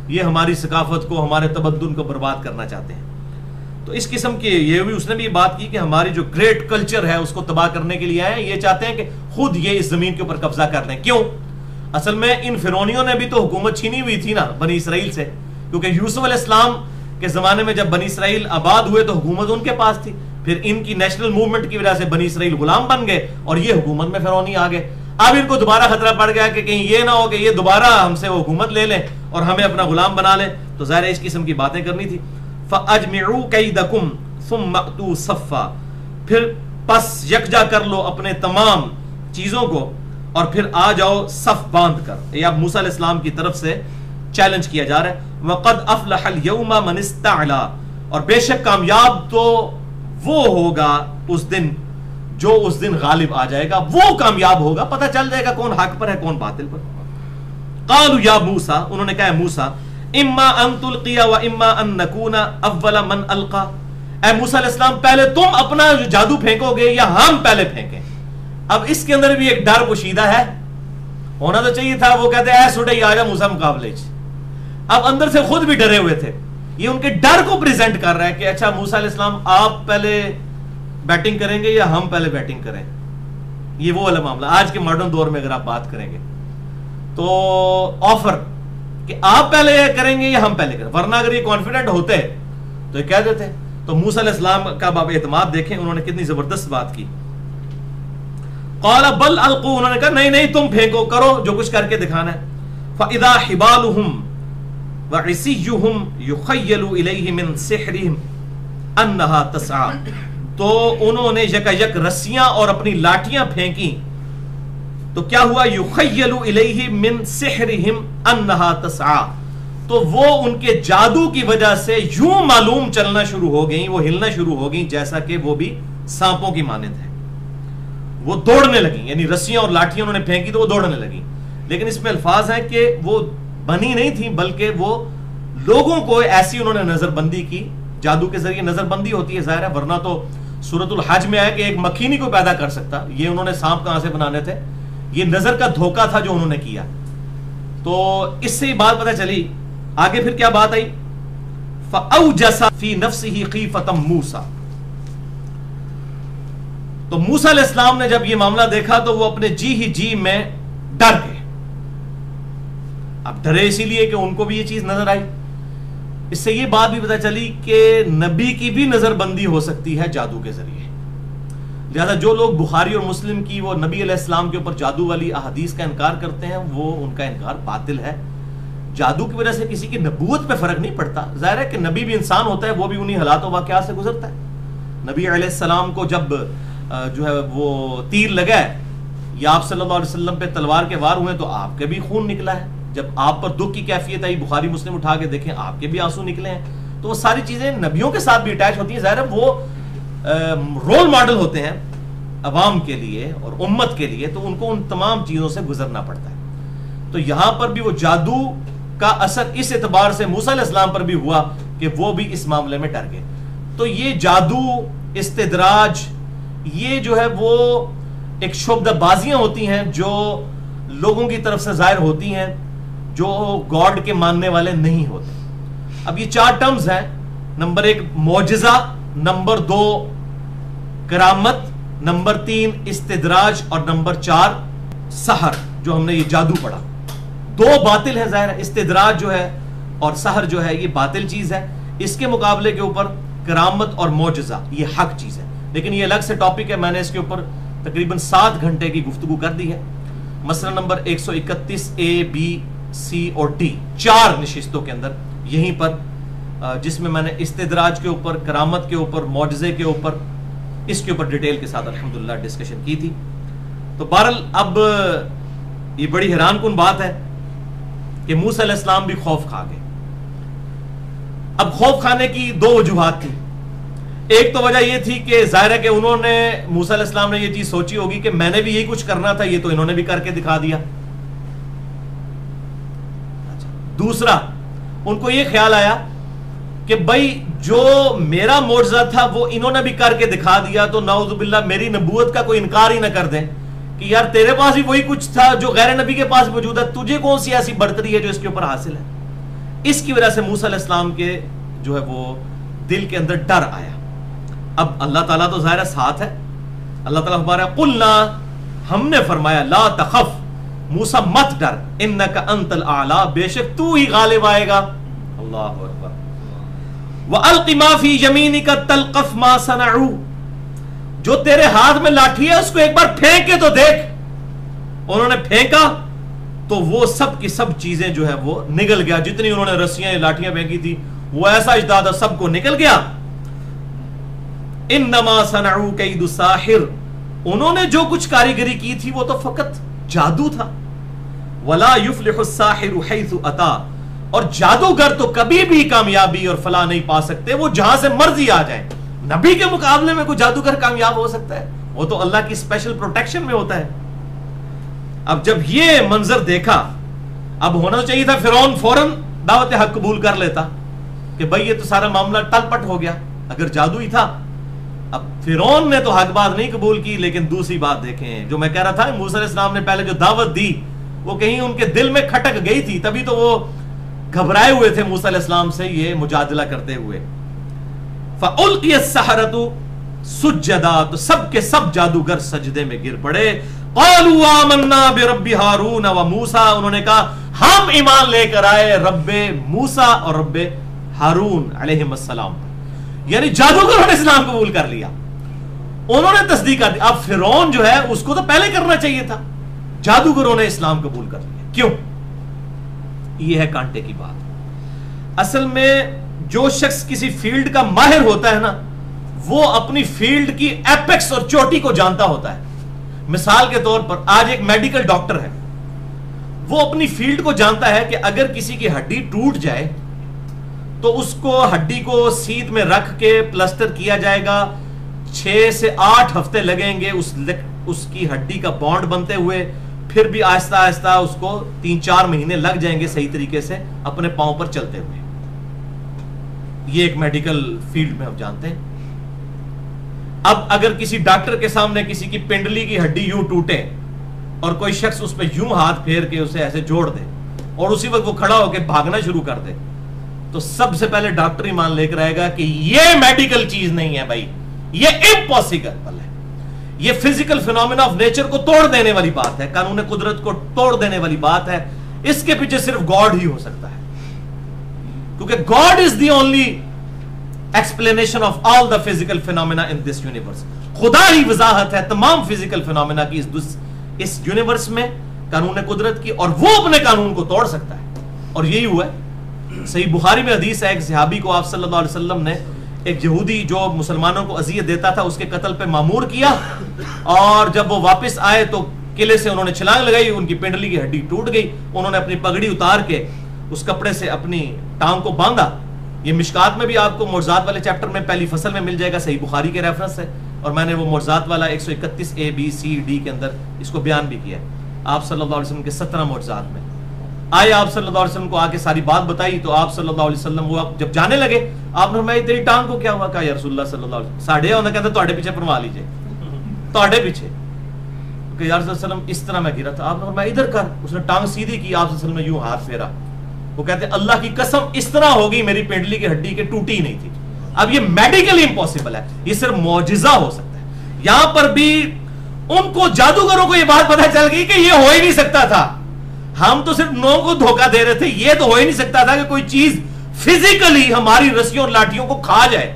یہ ہماری ثقافت کو ہمارے تمدن کو برباد کرنا چاہتے ہیں. تو اس قسم کی یہ بھی اس نے بھی بات کی کہ ہماری جو گریٹ کلچر ہے اس کو تباہ کرنے کے لیے آئے ہیں. یہ چاہتے ہیں کہ خود یہ اس زمین کے اوپر قبضہ کر لیں. کیوں؟ اصل میں ان فرعونیوں نے بھی تو حکومت چھینی ہوئی تھی نا بنی اسرائیل سے, کیونکہ یوسف علیہ السلام کے زمانے میں جب بنی اسرائیل آباد ہوئے تو حکومت ان کے پاس تھی. پھر ان کی نیشنل موومنٹ کی وجہ سے بنی اسرائیل غلام بن گئے اور یہ حکومت میں فرعونی آ گئے. اب ان کو دوبارہ خطرہ پڑ گیا کہ کہیں یہ نہ ہو کہ یہ دوبارہ ہم سے وہ حکومت لے لیں اور ہمیں اپنا غلام بنا لیں. تو ظاہر اس قسم کی باتیں کرنی تھی. فَأَجْمِعُوا كَيْدَكُمْ ثُمَّ أْتُوا صَفًّا, پھر پس یکجا کر لو اپنے تمام چیزوں کو اور پھر آ جاؤ صف باندھ کر. یہ اب موسیٰ علیہ السلام کی طرف سے چیلنج کیا جا رہا ہے. وَقَدْ أَفْلَحَ الْيَوْمَ مَنِ اسْتَعْلَى, اور بے شک کامیاب تو وہ ہوگا اس دن جو اس دن غالب آ جائے گا, وہ کامیاب ہوگا, پتہ چل جائے گا کون حق پر ہے کون باطل پر. قالوا یا موسیٰ, انہوں نے کہا ہے موسیٰ, اما ان تلقی و اما ان نکون اول من القا, اے موسیٰ علیہ السلام پہلے تم اپنا جادو پھینکو گے یا ہم پہلے پھینکیں. اب اس کے اندر بھی ایک ڈر پوشیدہ ہے, ہونا تو چاہیے تھا. وہ کہتے ہیں اے سٹے آ جا موسیٰ مقابلے چ. اب اندر سے خود بھی ڈرے ہوئے تھے. یہ ان کے ڈر کو پریزنٹ کر رہا ہے کہ اچھا موسیٰ علیہ السلام آپ پہلے بیٹنگ کریں گے یا ہم پہلے بیٹنگ کریں. یہ وہ والا معاملہ آج کے ماڈرن دور میں اگر آپ بات کریں گے تو آفر کہ آپ پہلے کریں گے یا ہم پہلے کریں, ورنہ اگر یہ کانفیڈنٹ ہوتے تو یہ کہہ دیتے. تو موسیٰ علیہ السلام کا باب اعتماد دیکھیں, انہوں نے کتنی زبردست بات کی. قال بل القوا, انہوں نے کہا نہیں نہیں تم پھینکو, کرو جو کچھ کر کے دکھانا ہے. فاذا حبالهم وعصيهم يخيل اليه من سحرهم انها تسعى, تو انہوں نے یکا یک رسیاں اور اپنی لاٹیاں پھینکی تو کیا ہوا؟ یخیل الیہ من سحرہم انہا تسعى, تو وہ ان کے جادو کی وجہ سے یوں معلوم چلنا شروع ہو گئیں, وہ ہلنا شروع ہو گئیں جیسا کہ وہ بھی سانپوں کی مانند ہے. وہ دوڑنے لگیں, یعنی رسیاں اور لاٹیاں انہوں نے پھینکی تو وہ دوڑنے لگیں. لیکن اس میں الفاظ ہیں کہ وہ بنی نہیں تھیں بلکہ وہ لوگوں کو ایسی انہوں نے نظر بندی کی, جادو کے ذریعے نظر بندی ہوتی ہے ظاہر ہے, ورنہ تو سورۃ الحج میں ہے کہ ایک مکھی نہیں کو پیدا کر سکتا. یہ انہوں نے سانپ کہاں سے بنانے تھے, یہ نظر کا دھوکہ تھا جو انہوں نے کیا. تو اس سے بات پتہ چلی. آگے پھر کیا بات آئی؟ فَأَوْجَسَ فِي نَفْسِهِ خِيفَةً مُوسَى, تو موسیٰ علیہ السلام نے جب یہ معاملہ دیکھا تو وہ اپنے جی ہی جی میں ڈر گئے. اب ڈرے اسی لیے کہ ان کو بھی یہ چیز نظر آئی. اس سے یہ بات بھی پتہ چلی کہ نبی کی بھی نظر بندی ہو سکتی ہے جادو کے ذریعے. لہذا جو لوگ بخاری اور مسلم کی وہ نبی علیہ السلام کے اوپر جادو والی احادیث کا انکار کرتے ہیں وہ ان کا انکار باطل ہے. جادو کی وجہ سے کسی کی نبوت پہ فرق نہیں پڑتا. ظاہر ہے کہ نبی بھی انسان ہوتا ہے, وہ بھی انہی حالات و واقعات سے گزرتا ہے. نبی علیہ السلام کو جب جو ہے وہ تیر لگا ہے یا آپ صلی اللہ علیہ وسلم پہ تلوار کے وار ہوئے تو آپ کے بھی خون نکلا ہے. جب آپ پر دکھ کی کیفیت آئی, بخاری مسلم اٹھا کے دیکھیں, آپ کے بھی آنسو نکلے ہیں. تو وہ ساری چیزیں نبیوں کے ساتھ بھی اٹیچ ہوتی ہیں. ظاہر ہے وہ رول ماڈل ہوتے ہیں عوام کے لیے اور امت کے لیے, تو ان کو ان تمام چیزوں سے گزرنا پڑتا ہے. تو یہاں پر بھی وہ جادو کا اثر اس اعتبار سے موسیٰ علیہ السلام پر بھی ہوا کہ وہ بھی اس معاملے میں ڈر گئے. تو یہ جادو, استدراج, یہ جو ہے وہ ایک شبدہ بازیاں ہوتی ہیں جو لوگوں کی طرف سے ظاہر ہوتی ہیں جو گاڈ کے ماننے والے نہیں ہوتے. اب یہ چار ٹرمز ہیں, نمبر ایک معجزہ, نمبر دو کرامت, نمبر تین استدراج اور نمبر چار سحر, جو ہم نے یہ جادو پڑھا. دو باطل ہے ظاہر ہے, استدراج جو ہے اور سحر جو ہے یہ باطل چیز ہے. اس کے مقابلے کے اوپر کرامت اور معجزہ یہ حق چیز ہے. لیکن یہ الگ سے ٹاپک ہے, میں نے اس کے اوپر تقریباً سات گھنٹے کی گفتگو کر دی ہے. مسئلہ نمبر ایک سو اکتیس اے بی سی اور ڈی, چار نشستوں کے اندر یہیں پر, جس میں میں نے استدراج کے اوپر, کرامت کے اوپر, معجزے کے اوپر, اس کے اوپر ڈیٹیل کے ساتھ الحمدللہ ڈسکشن کی تھی. تو بہرحال اب یہ بڑی حیران کن بات ہے کہ موسیٰ علیہ السلام بھی خوف کھا گئے. اب خوف کھانے کی دو وجوہات تھی. ایک تو وجہ یہ تھی کہ ظاہر ہے کہ انہوں نے, موسیٰ علیہ السلام نے یہ چیز سوچی ہوگی کہ میں نے بھی یہی کچھ کرنا تھا, یہ تو انہوں نے بھی کر کے دکھا دیا. دوسرا ان کو یہ خیال آیا کہ بھائی جو میرا معجزہ تھا وہ انہوں نے بھی کر کے دکھا دیا, تو نعوذ باللہ میری نبوت کا کوئی انکار ہی نہ کر دیں کہ یار تیرے پاس بھی وہی کچھ تھا جو غیر نبی کے پاس موجود ہے, تجھے کون سی ایسی برتری ہے جو اس کے اوپر حاصل ہے. اس کی وجہ سے موسیٰ علیہ السلام کے جو ہے وہ دل کے اندر ڈر آیا. اب اللہ تعالیٰ تو ظاہر ساتھ ہے. اللہ تعالیٰ فرمایا قلنا، ہم نے فرمایا لا تخف موسیٰ مت ڈر، انک انت الاعلی، بے شک تو ہی غالب آئے گا. اللہ اکبر. وَأَلْقِ مَا فِي يَمِينِكَ تَلْقَفْ مَا صَنَعُوا، جو تیرے ہاتھ میں لاٹھی ہے اس کو ایک بار پھینک کے تو دیکھ. انہوں نے پھینکا تو وہ سب کی سب چیزیں جو ہے وہ نگل گیا، جتنی انہوں نے رسیاں لاٹھیاں پھینکی تھی وہ ایسا اجداد سب کو نکل گیا. انما صنعوا کید ساحر، انہوں نے جو کچھ کاریگری کی تھی وہ تو فقط جادو تھا. ولا یفلح الساحر حیث اتا، اور جادوگر تو کبھی بھی کامیابی اور فلاح نہیں پا سکتے وہ جہاں سے مرضی آ جائیں. نبی کے مقابلے میں کوئی جادوگر کامیاب ہو سکتا ہے؟ وہ تو اللہ کی اسپیشل پروٹیکشن میں ہوتا ہے. اب جب یہ منظر دیکھا، اب ہونا چاہیے تھا فرعون فوراً دعوت حق قبول کر لیتا کہ بھائی یہ تو سارا معاملہ ٹل پٹ ہو گیا اگر جادو ہی تھا. اب فرعون نے تو حق بات نہیں قبول کی، لیکن دوسری بات دیکھیں جو میں کہہ رہا تھا، موسیٰ علیہ السلام نے پہلے جو دعوت دی وہ کہیں ان کے دل میں کھٹک گئی تھی، تبھی تو وہ گھبرائے ہوئے تھے موسیٰ علیہ السلام سے یہ مجادلہ کرتے ہوئے. فَأُلْقِيَ السَّحَرَةُ سُجَّدًا، تو سب کے سب جادوگر سجدے میں گر پڑے. قَالُوا آمَنَّا بِرَبِّ ہارون وَمُوسَىٰ، انہوں نے کہا ہم ایمان لے کر آئے رب موسیٰ اور رب ہارون علیہ السلام. یعنی جادوگروں نے اسلام قبول کر لیا، انہوں نے تصدیق کر دی. اب فرعون جو ہے اس کو تو پہلے کرنا چاہیے تھا، جادوگروں نے اسلام قبول کر لیا. کیوں؟ یہ ہے کانٹے کی بات. اصل میں جو شخص کسی فیلڈ کا ماہر ہوتا ہے نا، وہ اپنی فیلڈ کی ایپیکس اور چوٹی کو جانتا ہوتا ہے. مثال کے طور پر آج ایک میڈیکل ڈاکٹر ہے، وہ اپنی فیلڈ کو جانتا ہے کہ اگر کسی کی ہڈی ٹوٹ جائے تو اس کو ہڈی کو سیدھ میں رکھ کے پلسٹر کیا جائے گا، چھ سے آٹھ ہفتے لگیں گے اس اس کی ہڈی کا بانڈ بنتے ہوئے، پھر بھی آہستہ آہستہ اس کو تین چار مہینے لگ جائیں گے صحیح طریقے سے اپنے پاؤں پر چلتے ہوئے. یہ ایک میڈیکل فیلڈ میں ہم جانتے ہیں. اب اگر کسی ڈاکٹر کے سامنے کسی کی پنڈلی کی ہڈی یوں ٹوٹے اور کوئی شخص اس پہ یوں ہاتھ پھیر کے اسے ایسے جوڑ دے اور اسی وقت وہ کھڑا ہو کے بھاگنا شروع کر دے، تو سب سے پہلے ڈاکٹر ایمان لے کر آئے گا کہ یہ میڈیکل چیز نہیں ہے بھائی، یہ امپاسبل ہے، یہ فزیکل فینومینا آف نیچر کو توڑ دینے والی بات ہے، قانون قدرت کو توڑ دینے والی بات ہے. اس کے پیچھے صرف گاڈ ہی ہو سکتا ہے، کیونکہ God is the only explanation of all the physical phenomena in this universe. خدا ہی وضاحت ہے تمام فزیکل فینومینا کی اس اس یونیورس میں، قانون قدرت کی، اور وہ اپنے قانون کو توڑ سکتا ہے. اور یہی ہوا ہے. صحیح بخاری میں حدیث ہے، ایک صحابی کو آپ صلی اللہ علیہ وسلم نے ایک یہودی جو مسلمانوں کو اذیت دیتا تھا اس کے قتل پہ مامور کیا، اور جب وہ واپس آئے تو قلعے سے انہوں نے چھلانگ لگائی، ان کی پنڈلی کی ہڈی ٹوٹ گئی. انہوں نے اپنی پگڑی اتار کے اس کپڑے سے اپنی ٹانگ کو باندھا. یہ مشکات میں بھی آپ کو معجزات والے چیپٹر میں پہلی فصل میں مل جائے گا، صحیح بخاری کے ریفرنس ہے، اور میں نے وہ معجزات والا ایک سو اکتیس اے بی سی ڈی کے اندر اس کو بیان بھی کیا ہے. آپ صلی اللہ علیہ وسلم کے سترہ معجزات میں آئے، آپ صلی اللہ علیہ وسلم کو آ کے ساری بات بتائی تو آپ صلی اللہ علیہ وسلم وہ جب جانے لگے آپ نے فرمایا تیری ٹانگ کو کیا ہوا؟ کہا یا رسول اللہ صلی اللہ علیہ وسلم ساڑھے ہونا کہتا تواڈے پیچھے فرما لیجئے، تواڈے پیچھے. کہ یا رسول اللہ علیہ وسلم اس طرح میں گرا تھا. آپ نے فرمایا ادھر کر. اس نے ٹانگ سیدھی کی، آپ صلی اللہ علیہ وسلم نے یوں ہاتھ پھیرا. وہ کہتے ہیں اللہ کی قسم اس طرح ہوگی میری پنڈلی کی ہڈی کے ٹوٹی نہیں تھی. اب یہ میڈیکلی امپاسبل ہے، یہ صرف معجزہ ہو سکتا ہے. یہاں پر بھی ان کو جادوگروں کو یہ بات پتہ چل گئی کہ یہ ہو ہی نہیں سکتا تھا. ہم تو صرف نو کو دھوکہ دے رہے تھے، یہ تو ہو ہی نہیں سکتا تھا کہ کوئی چیز فزیکلی ہماری رسیوں اور لاٹھیوں کو کھا جائے.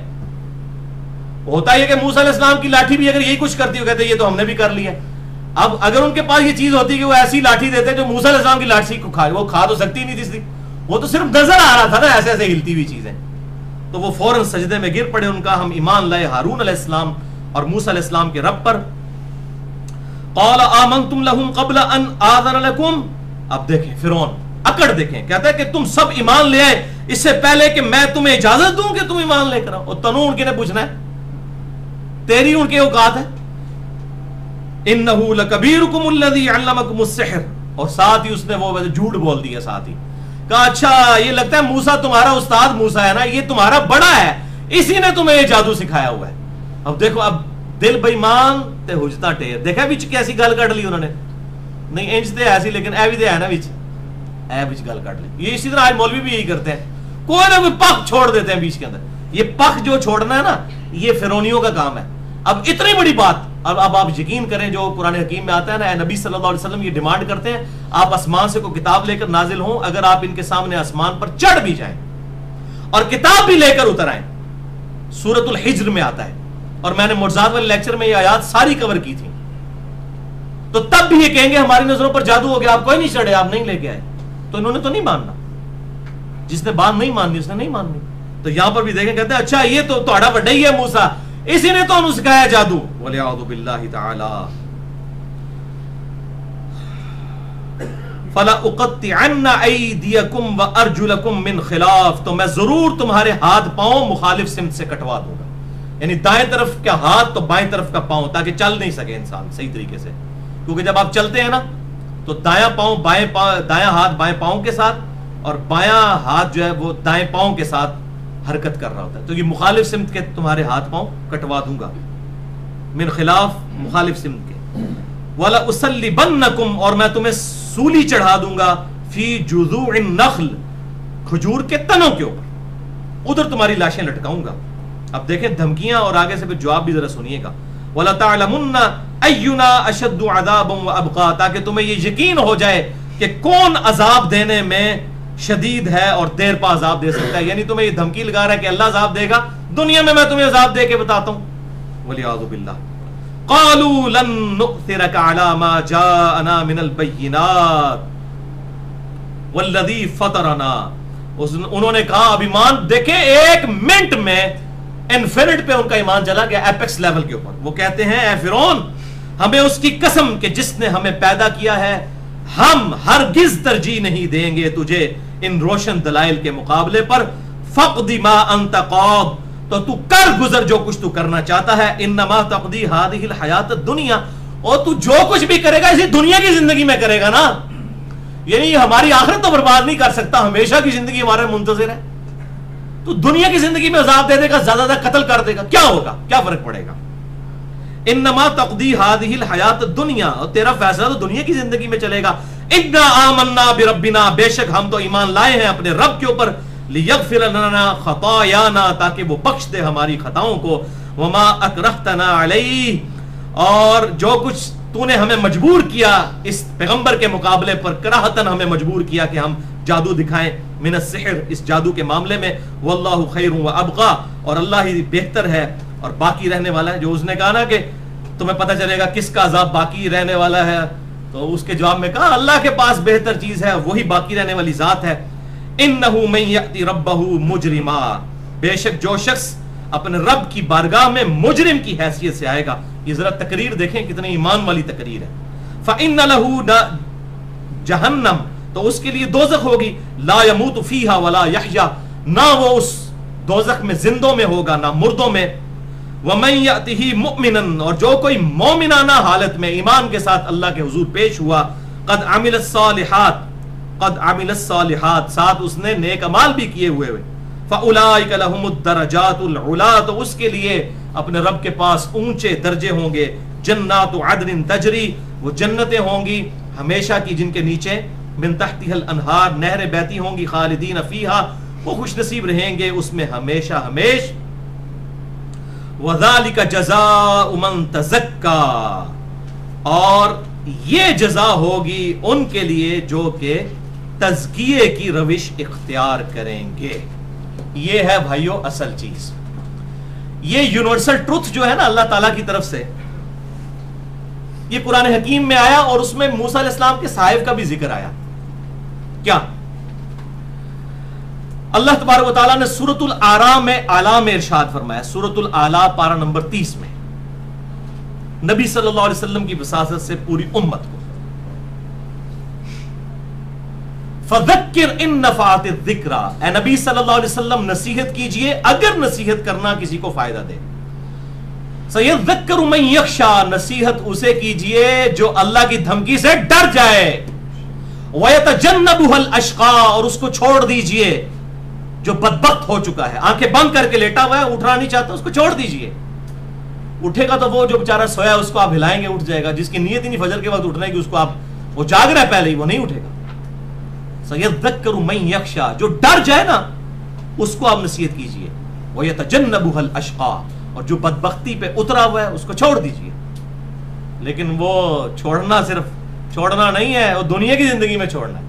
ہوتا ہے کہ موسیٰ علیہ السلام کی لاٹھی بھی اگر یہی کچھ کرتی ہو، کہتے یہ تو ہم نے بھی کر لیا. اب اگر ان کے پاس یہ چیز ہوتی کہ وہ ایسی لاٹھی دیتے جو موسیٰ علیہ السلام کی لاٹھی کو کھا، وہ کھا تو سکتی نہیں تھی، وہ تو صرف نظر آ رہا تھا نا ایسے ایسے ہلتی ہوئی چیزیں. تو وہ فوراً سجدے میں گر پڑے. ان کا ہم ایمان لائے ہارون علیہ السلام اور موسیٰ علیہ السلام کے رب پر. قال آمنتم لهم قبل ان آذن لكم. اب دیکھیں فرعون اکڑ دیکھیں، کہتا ہے کہ تم سب ایمان لے آئے اس سے پہلے کہ میں تمہیں اجازت دوں کہ تم ایمان لے کر آؤ. اور تنو ان کے نے پوچھنا ہے، تیری ان کے اوقات ہے. انه لکبیرکم الذی علمکم السحر. اور ساتھ ہی اس نے وہ جھوٹ بول دیا، ساتھ ہی کہا اچھا یہ لگتا ہے موسیٰ تمہارا استاد موسیٰ ہے نا، یہ تمہارا بڑا ہے، اسی نے تمہیں یہ جادو سکھایا ہوا ہے. اب دیکھو اب دل بے ایمان تے حجتا ٹیر. دیکھا بچ کیسی گل کٹ لی انہوں نے. نہیں انج تے ایسی لیکن اے بھی تے ہے نا بچ. اے بیچ گل کٹ لے. یہ اسی طرح آج مولوی بھی یہی کرتے ہیں, کوئی نہ کوئی پخ چھوڑ دیتے ہیں بیچ کے اندر. یہ پخ جو چھوڑنا ہے نا, یہ فرعونیوں کا کام ہے. اب اتنی بڑی بات, اب اب آپ یقین کریں جو قرآن حکیم میں آتا ہے نا, اے نبی صلی اللہ علیہ وسلم یہ ڈیمانڈ کرتے ہیں آپ آسمان سے کوئی کتاب لے کر نازل ہوں, اگر آپ ان کے سامنے آسمان پر چڑھ بھی جائیں اور کتاب بھی لے کر اتر آئیں. سورۃ الحجر میں آتا ہے, اور میں نے معجزات والے لیکچر میں یہ آیات ساری کور کی تھی. تو تب بھی یہ کہیں گے ہماری نظروں پر جادو ہو گیا, آپ کوئی نہیں چڑھے, آپ نہیں لے کے آئے. تو انہوں نے تو نہیں ماننا, جس نے بات نہیں ماننی اس نے نہیں ماننی. تو یہاں پر بھی دیکھیں, کہتے ہیں اچھا یہ تو تہاڈا وڈا ہی ہے موسیٰ, اسی نے تو انہوں سکھایا جادو. وَلِعَوْذُ بِاللَّهِ تَعَالَى فَلَأُقَطِّعَنَّ أَيْدِيَكُمْ وَأَرْجُلَكُمْ مِنْ خِلَافٍ, تو میں ضرور تمہارے ہاتھ پاؤں مخالف سمت سے کٹوا دوں گا. یعنی دائیں طرف کا ہاتھ تو بائیں طرف کا پاؤں, تاکہ چل نہیں سکے انسان صحیح طریقے سے. کیونکہ جب آپ چلتے ہیں نا تو دایاں پاؤں بائیں پاؤں, دایاں ہاتھ بائیں پاؤں کے ساتھ, اور بایاں ہاتھ جو ہے وہ دائیں پاؤں کے ساتھ حرکت کر رہا ہوتا ہے. تو یہ مخالف سمت کے تمہارے ہاتھ پاؤں کٹوا دوں گا, من خلاف مخالف سمت کے. وَلَا أُسَلِّبَنَّكُمْ, اور میں تمہیں سولی چڑھا دوں گا, فی جذوع النخل, کھجور کے تنوں کے اوپر, ادھر تمہاری لاشیں لٹکاؤں گا. اب دیکھیں دھمکیاں, اور آگے سے پھر جواب بھی ذرا سنیے گا. وَلَا تَعْلَمُنَّ أَيُّنَا أَشَدُّ عَذَابًا وَأَبْقَىٰ, تاکہ تمہیں یہ یقین ہو جائے کہ کون عذاب دینے میں شدید ہے اور دیر پا عذاب دے سکتا ہے. یعنی تمہیں یہ دھمکی لگا رہا ہے کہ اللہ عذاب دے گا, دنیا میں میں تمہیں عذاب دے کے بتاتا ہوں. وَلِعَوْذُ بِاللَّهِ قَالُوا لَن نُؤْثِرَكَ عَلَى مَا جَاءَنَا مِنَ الْبَيِّنَاتِ وَالَّذِي فَطَرَنَا, انہوں نے کہا اب ایمان دیکھیں ایک منٹ میں انفینٹ پہ ان کا ایمان چلا گیا, ایپیکس لیول کے اوپر. وہ کہتے ہیں اے فرعون, ہمیں اس کی قسم کہ جس نے ہمیں پیدا کیا ہے, ہم ہرگز ترجیح نہیں دیں گے تجھے ان روشن دلائل کے مقابلے پر. فَقْضِ مَا أَنْتَ قَاضٍ, تو تو کر گزر جو کچھ تو کرنا چاہتا ہے. انما تقضی هذه الحیات الدنیا, اور تو جو کچھ بھی کرے گا اسی دنیا کی زندگی میں کرے گا نا. یعنی ہماری آخرت تو برباد نہیں کر سکتا, ہمیشہ کی زندگی ہمارے منتظر ہے. تو دنیا کی زندگی میں عذاب دے دے گا, زیادہ زیادہ قتل کر دے گا, کیا ہوگا, کیا فرق پڑے گا. انما تقضی هذه الحیات الدنیا, اور تیرا فیصلہ تو دنیا کی زندگی میں چلے گا. انا آمنا بربنا, بے شک ہم تو ایمان لائے ہیں اپنے رب کے اوپر. لیغفر لنا خطایانا, تاکہ وہ بخش دے ہماری خطاؤں کو. وما اکرہتنا علیہ, اور جو کچھ تو نے ہمیں مجبور کیا اس پیغمبر کے مقابلے پر, کراہتن ہمیں مجبور کیا کہ ہم جادو دکھائیں, من السحر, اس جادو کے معاملے میں. واللہ خیر و ابقا, اور اللہ ہی بہتر ہے اور باقی رہنے والا ہے. جو اس نے کہا نا کہ تمہیں پتہ چلے گا کس کا عذاب باقی رہنے والا ہے, تو اس کے جواب میں کہا اللہ کے پاس بہتر چیز ہے, وہی باقی رہنے والی ذات ہے. انہو من یأتی ربہ مجرما, بے شک جو شخص اپنے رب کی بارگاہ میں مجرم کی حیثیت سے آئے گا. یہ ذرا تقریر دیکھیں کتنی ایمان والی تقریر ہے. فإن لہ جہنم, تو اس کے لیے دوزخ ہوگی. لا يموت فیہا ولا یحیا, نہ وہ اس دوزخ میں زندوں میں ہوگا نہ مردوں میں. ومن یأتہ مؤمنا, اور جو کوئی مومنانہ حالت میں ایمان کے ساتھ اللہ کے حضور پیش ہوا. قد عمل الصالحات, قد عمل الصالحات, ساتھ اس نے نیک اعمال بھی کیے ہوئے ہوئے. فاولئک لهم الدرجات العلا, تو اس کے لیے اپنے رب کے پاس اونچے درجے ہوں گے. جنات عدن تجری, وہ جنتیں ہوں گی ہمیشہ کی جن کے نیچے من تحتها الانہار, نہریں بہتی ہوں گی. خالدین فیہا, وہ خوش نصیب رہیں گے اس میں ہمیشہ ہمیش. وذالک جزاء من تزکا, اور یہ جزا ہوگی ان کے لیے جو کہ تزکیے کی روش اختیار کریں گے. یہ ہے بھائیو اصل چیز. یہ یونیورسل ٹروتھ جو ہے نا اللہ تعالیٰ کی طرف سے, یہ قرآن حکیم میں آیا, اور اس میں موسیٰ علیہ السلام کے صاحب کا بھی ذکر آیا. کیا اللہ تبارک و تعالیٰ نے سورۃ الاعراف میں اعلیٰ میں ارشاد فرمایا, سورۃ الاعراف پارہ نمبر تیس میں, نبی صلی اللہ علیہ وسلم کی وساطت سے پوری امت کو, فذکر ان نفعت الذکرى, اے نبی صلی اللہ علیہ وسلم نصیحت کیجئے اگر نصیحت کرنا کسی کو فائدہ دے. سیذکر من یخشی, نصیحت اسے کیجئے جو اللہ کی دھمکی سے ڈر جائے. ویتجنبها الاشقی, اور اس کو چھوڑ دیجئے جو بدبخت ہو چکا ہے, آنکھیں بند کر کے لیٹا ہوا ہے, اٹھنا نہیں چاہتا, اس کو چھوڑ دیجئے. اٹھے گا تو وہ جو بیچارہ سویا اس کو آپ ہلائیں گے اٹھ جائے گا, جس کی نیت ہی نہیں فجر کے وقت اٹھنے کی, اس کو آپ, وہ جاگ رہا ہے پہلے ہی, وہ نہیں اٹھے گا. سَيَذَّكَّرُ مَن يَخْشَىٰ، جو ڈر جائے نا اس کو آپ نصیحت کیجئے، وَيَتَجَنَّبُهَا الْأَشْقَىٰ، اور جو بدبختی پہ اترا ہوا ہے اس کو چھوڑ دیجئے۔ لیکن وہ چھوڑنا صرف چھوڑنا نہیں ہے، وہ دنیا کی زندگی میں چھوڑنا ہے۔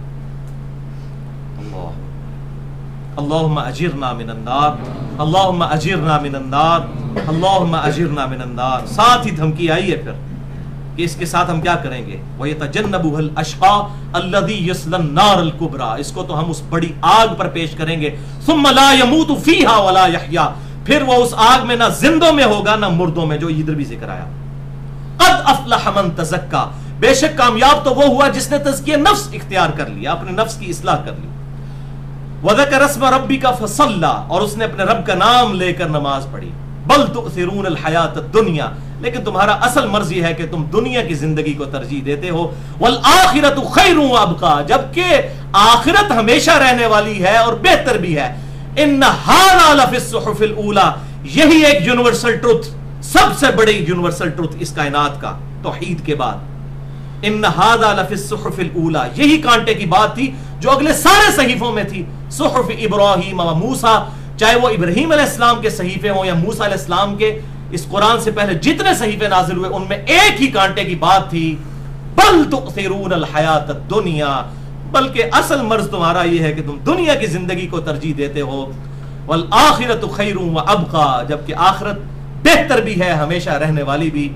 اللہ اللہم اجرنا من النار، اللہم اجرنا من النار، اللہم اجرنا من النار۔ ساتھ ہی دھمکی آئی ہے پھر کہ اس کے ساتھ ہم کیا کریں گے، وَيَتَجَنَّبُهَا الْأَشْقَىٰ الَّذِي يَصْلَى النَّارَ الْكُبْرَىٰ، اس کو تو ہم اس بڑی آگ پر پیش کریں گے، ثُمَّ لَا يَمُوتُ فِيهَا وَلَا يَحْيَىٰ، پھر وہ اس آگ میں نہ زندوں میں ہوگا نہ مردوں میں، جو ادھر بھی ذکر آیا۔ قَدْ أَفْلَحَ مَن تَزَكَّىٰ، بے شک کامیاب تو وہ ہوا جس نے تزکیہ نفس اختیار کر لیا، اپنے نفس کی اصلاح کر لی۔ وَذَكَرَ اسْمَ رَبِّكَ فَصَلَّىٰ، اور اس نے اپنے رب کا نام لے کر نماز پڑھی۔ بَلْ تُؤْثِرُونَ الْحَيَاةَ الدُّنْيَا، لیکن تمہارا اصل مرض یہ ہے کہ تم دنیا کی زندگی کو ترجیح دیتے ہو۔ وَالْآخِرَةُ خَيْرٌ وَأَبْقَىٰ، جبکہ آخرت ہمیشہ رہنے والی ہے اور بہتر بھی ہے۔ إِنَّ هَٰذَا لَفِي الصُّحُفِ الْأُولَىٰ، یہی ایک یونیورسل ٹروتھ، سب سے بڑی یونیورسل ٹروتھ اس کائنات کا توحید کے بعد۔ ان هذا لفی الصحف الاولى، یہی کانٹے کی بات تھی جو اگلے سارے صحیفوں میں تھی، صحف ابراہیم و موسیٰ، چاہے وہ ابراہیم علیہ السلام کے صحیفے ہوں یا موسیٰ علیہ السلام کے، اس قرآن سے پہلے جتنے صحیفے نازل ہوئے ان میں ایک ہی کانٹے کی بات تھی، بل تؤثرون الحیات الدنیا، بلکہ اصل مرض تمہارا یہ ہے کہ تم دنیا کی زندگی کو ترجیح دیتے ہو۔ والآخرۃ خیر وابقیٰ، جبکہ آخرت بہتر بھی ہے، ہمیشہ رہنے والی بھی۔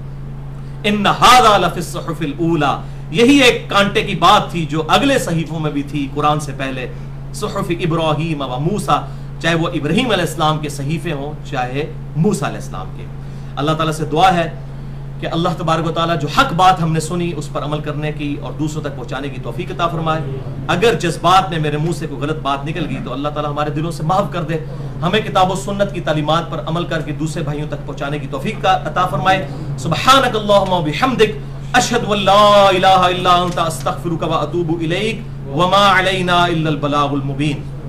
ان ھذا لفی الصحف الاولی، یہی ایک کانٹے کی بات تھی جو اگلے صحیفوں میں بھی تھی قرآن سے پہلے، صحف ابراہیم و موسیٰ، چاہے وہ ابراہیم علیہ السلام کے صحیفے ہوں چاہے موسیٰ علیہ السلام کے۔ اللہ تعالیٰ سے دعا ہے کہ اللہ تبارک و تعالیٰ جو حق بات ہم نے سنی اس پر عمل کرنے کی اور دوسروں تک پہنچانے کی توفیق عطا فرمائے۔ اگر جذبات میں میرے منہ سے کوئی غلط بات نکل گئی تو اللہ تعالیٰ ہمارے دلوں سے معاف کر دے، ہمیں کتاب و سنت کی تعلیمات پر عمل کر کے دوسرے بھائیوں تک پہنچانے کی توفیق عطا فرمائے۔ سبحانک اللہم و بحمدک، اشہد ان لا الہ الا انت، استغفرک و اتوب الیک، وما علینا الا البلاغ المبین۔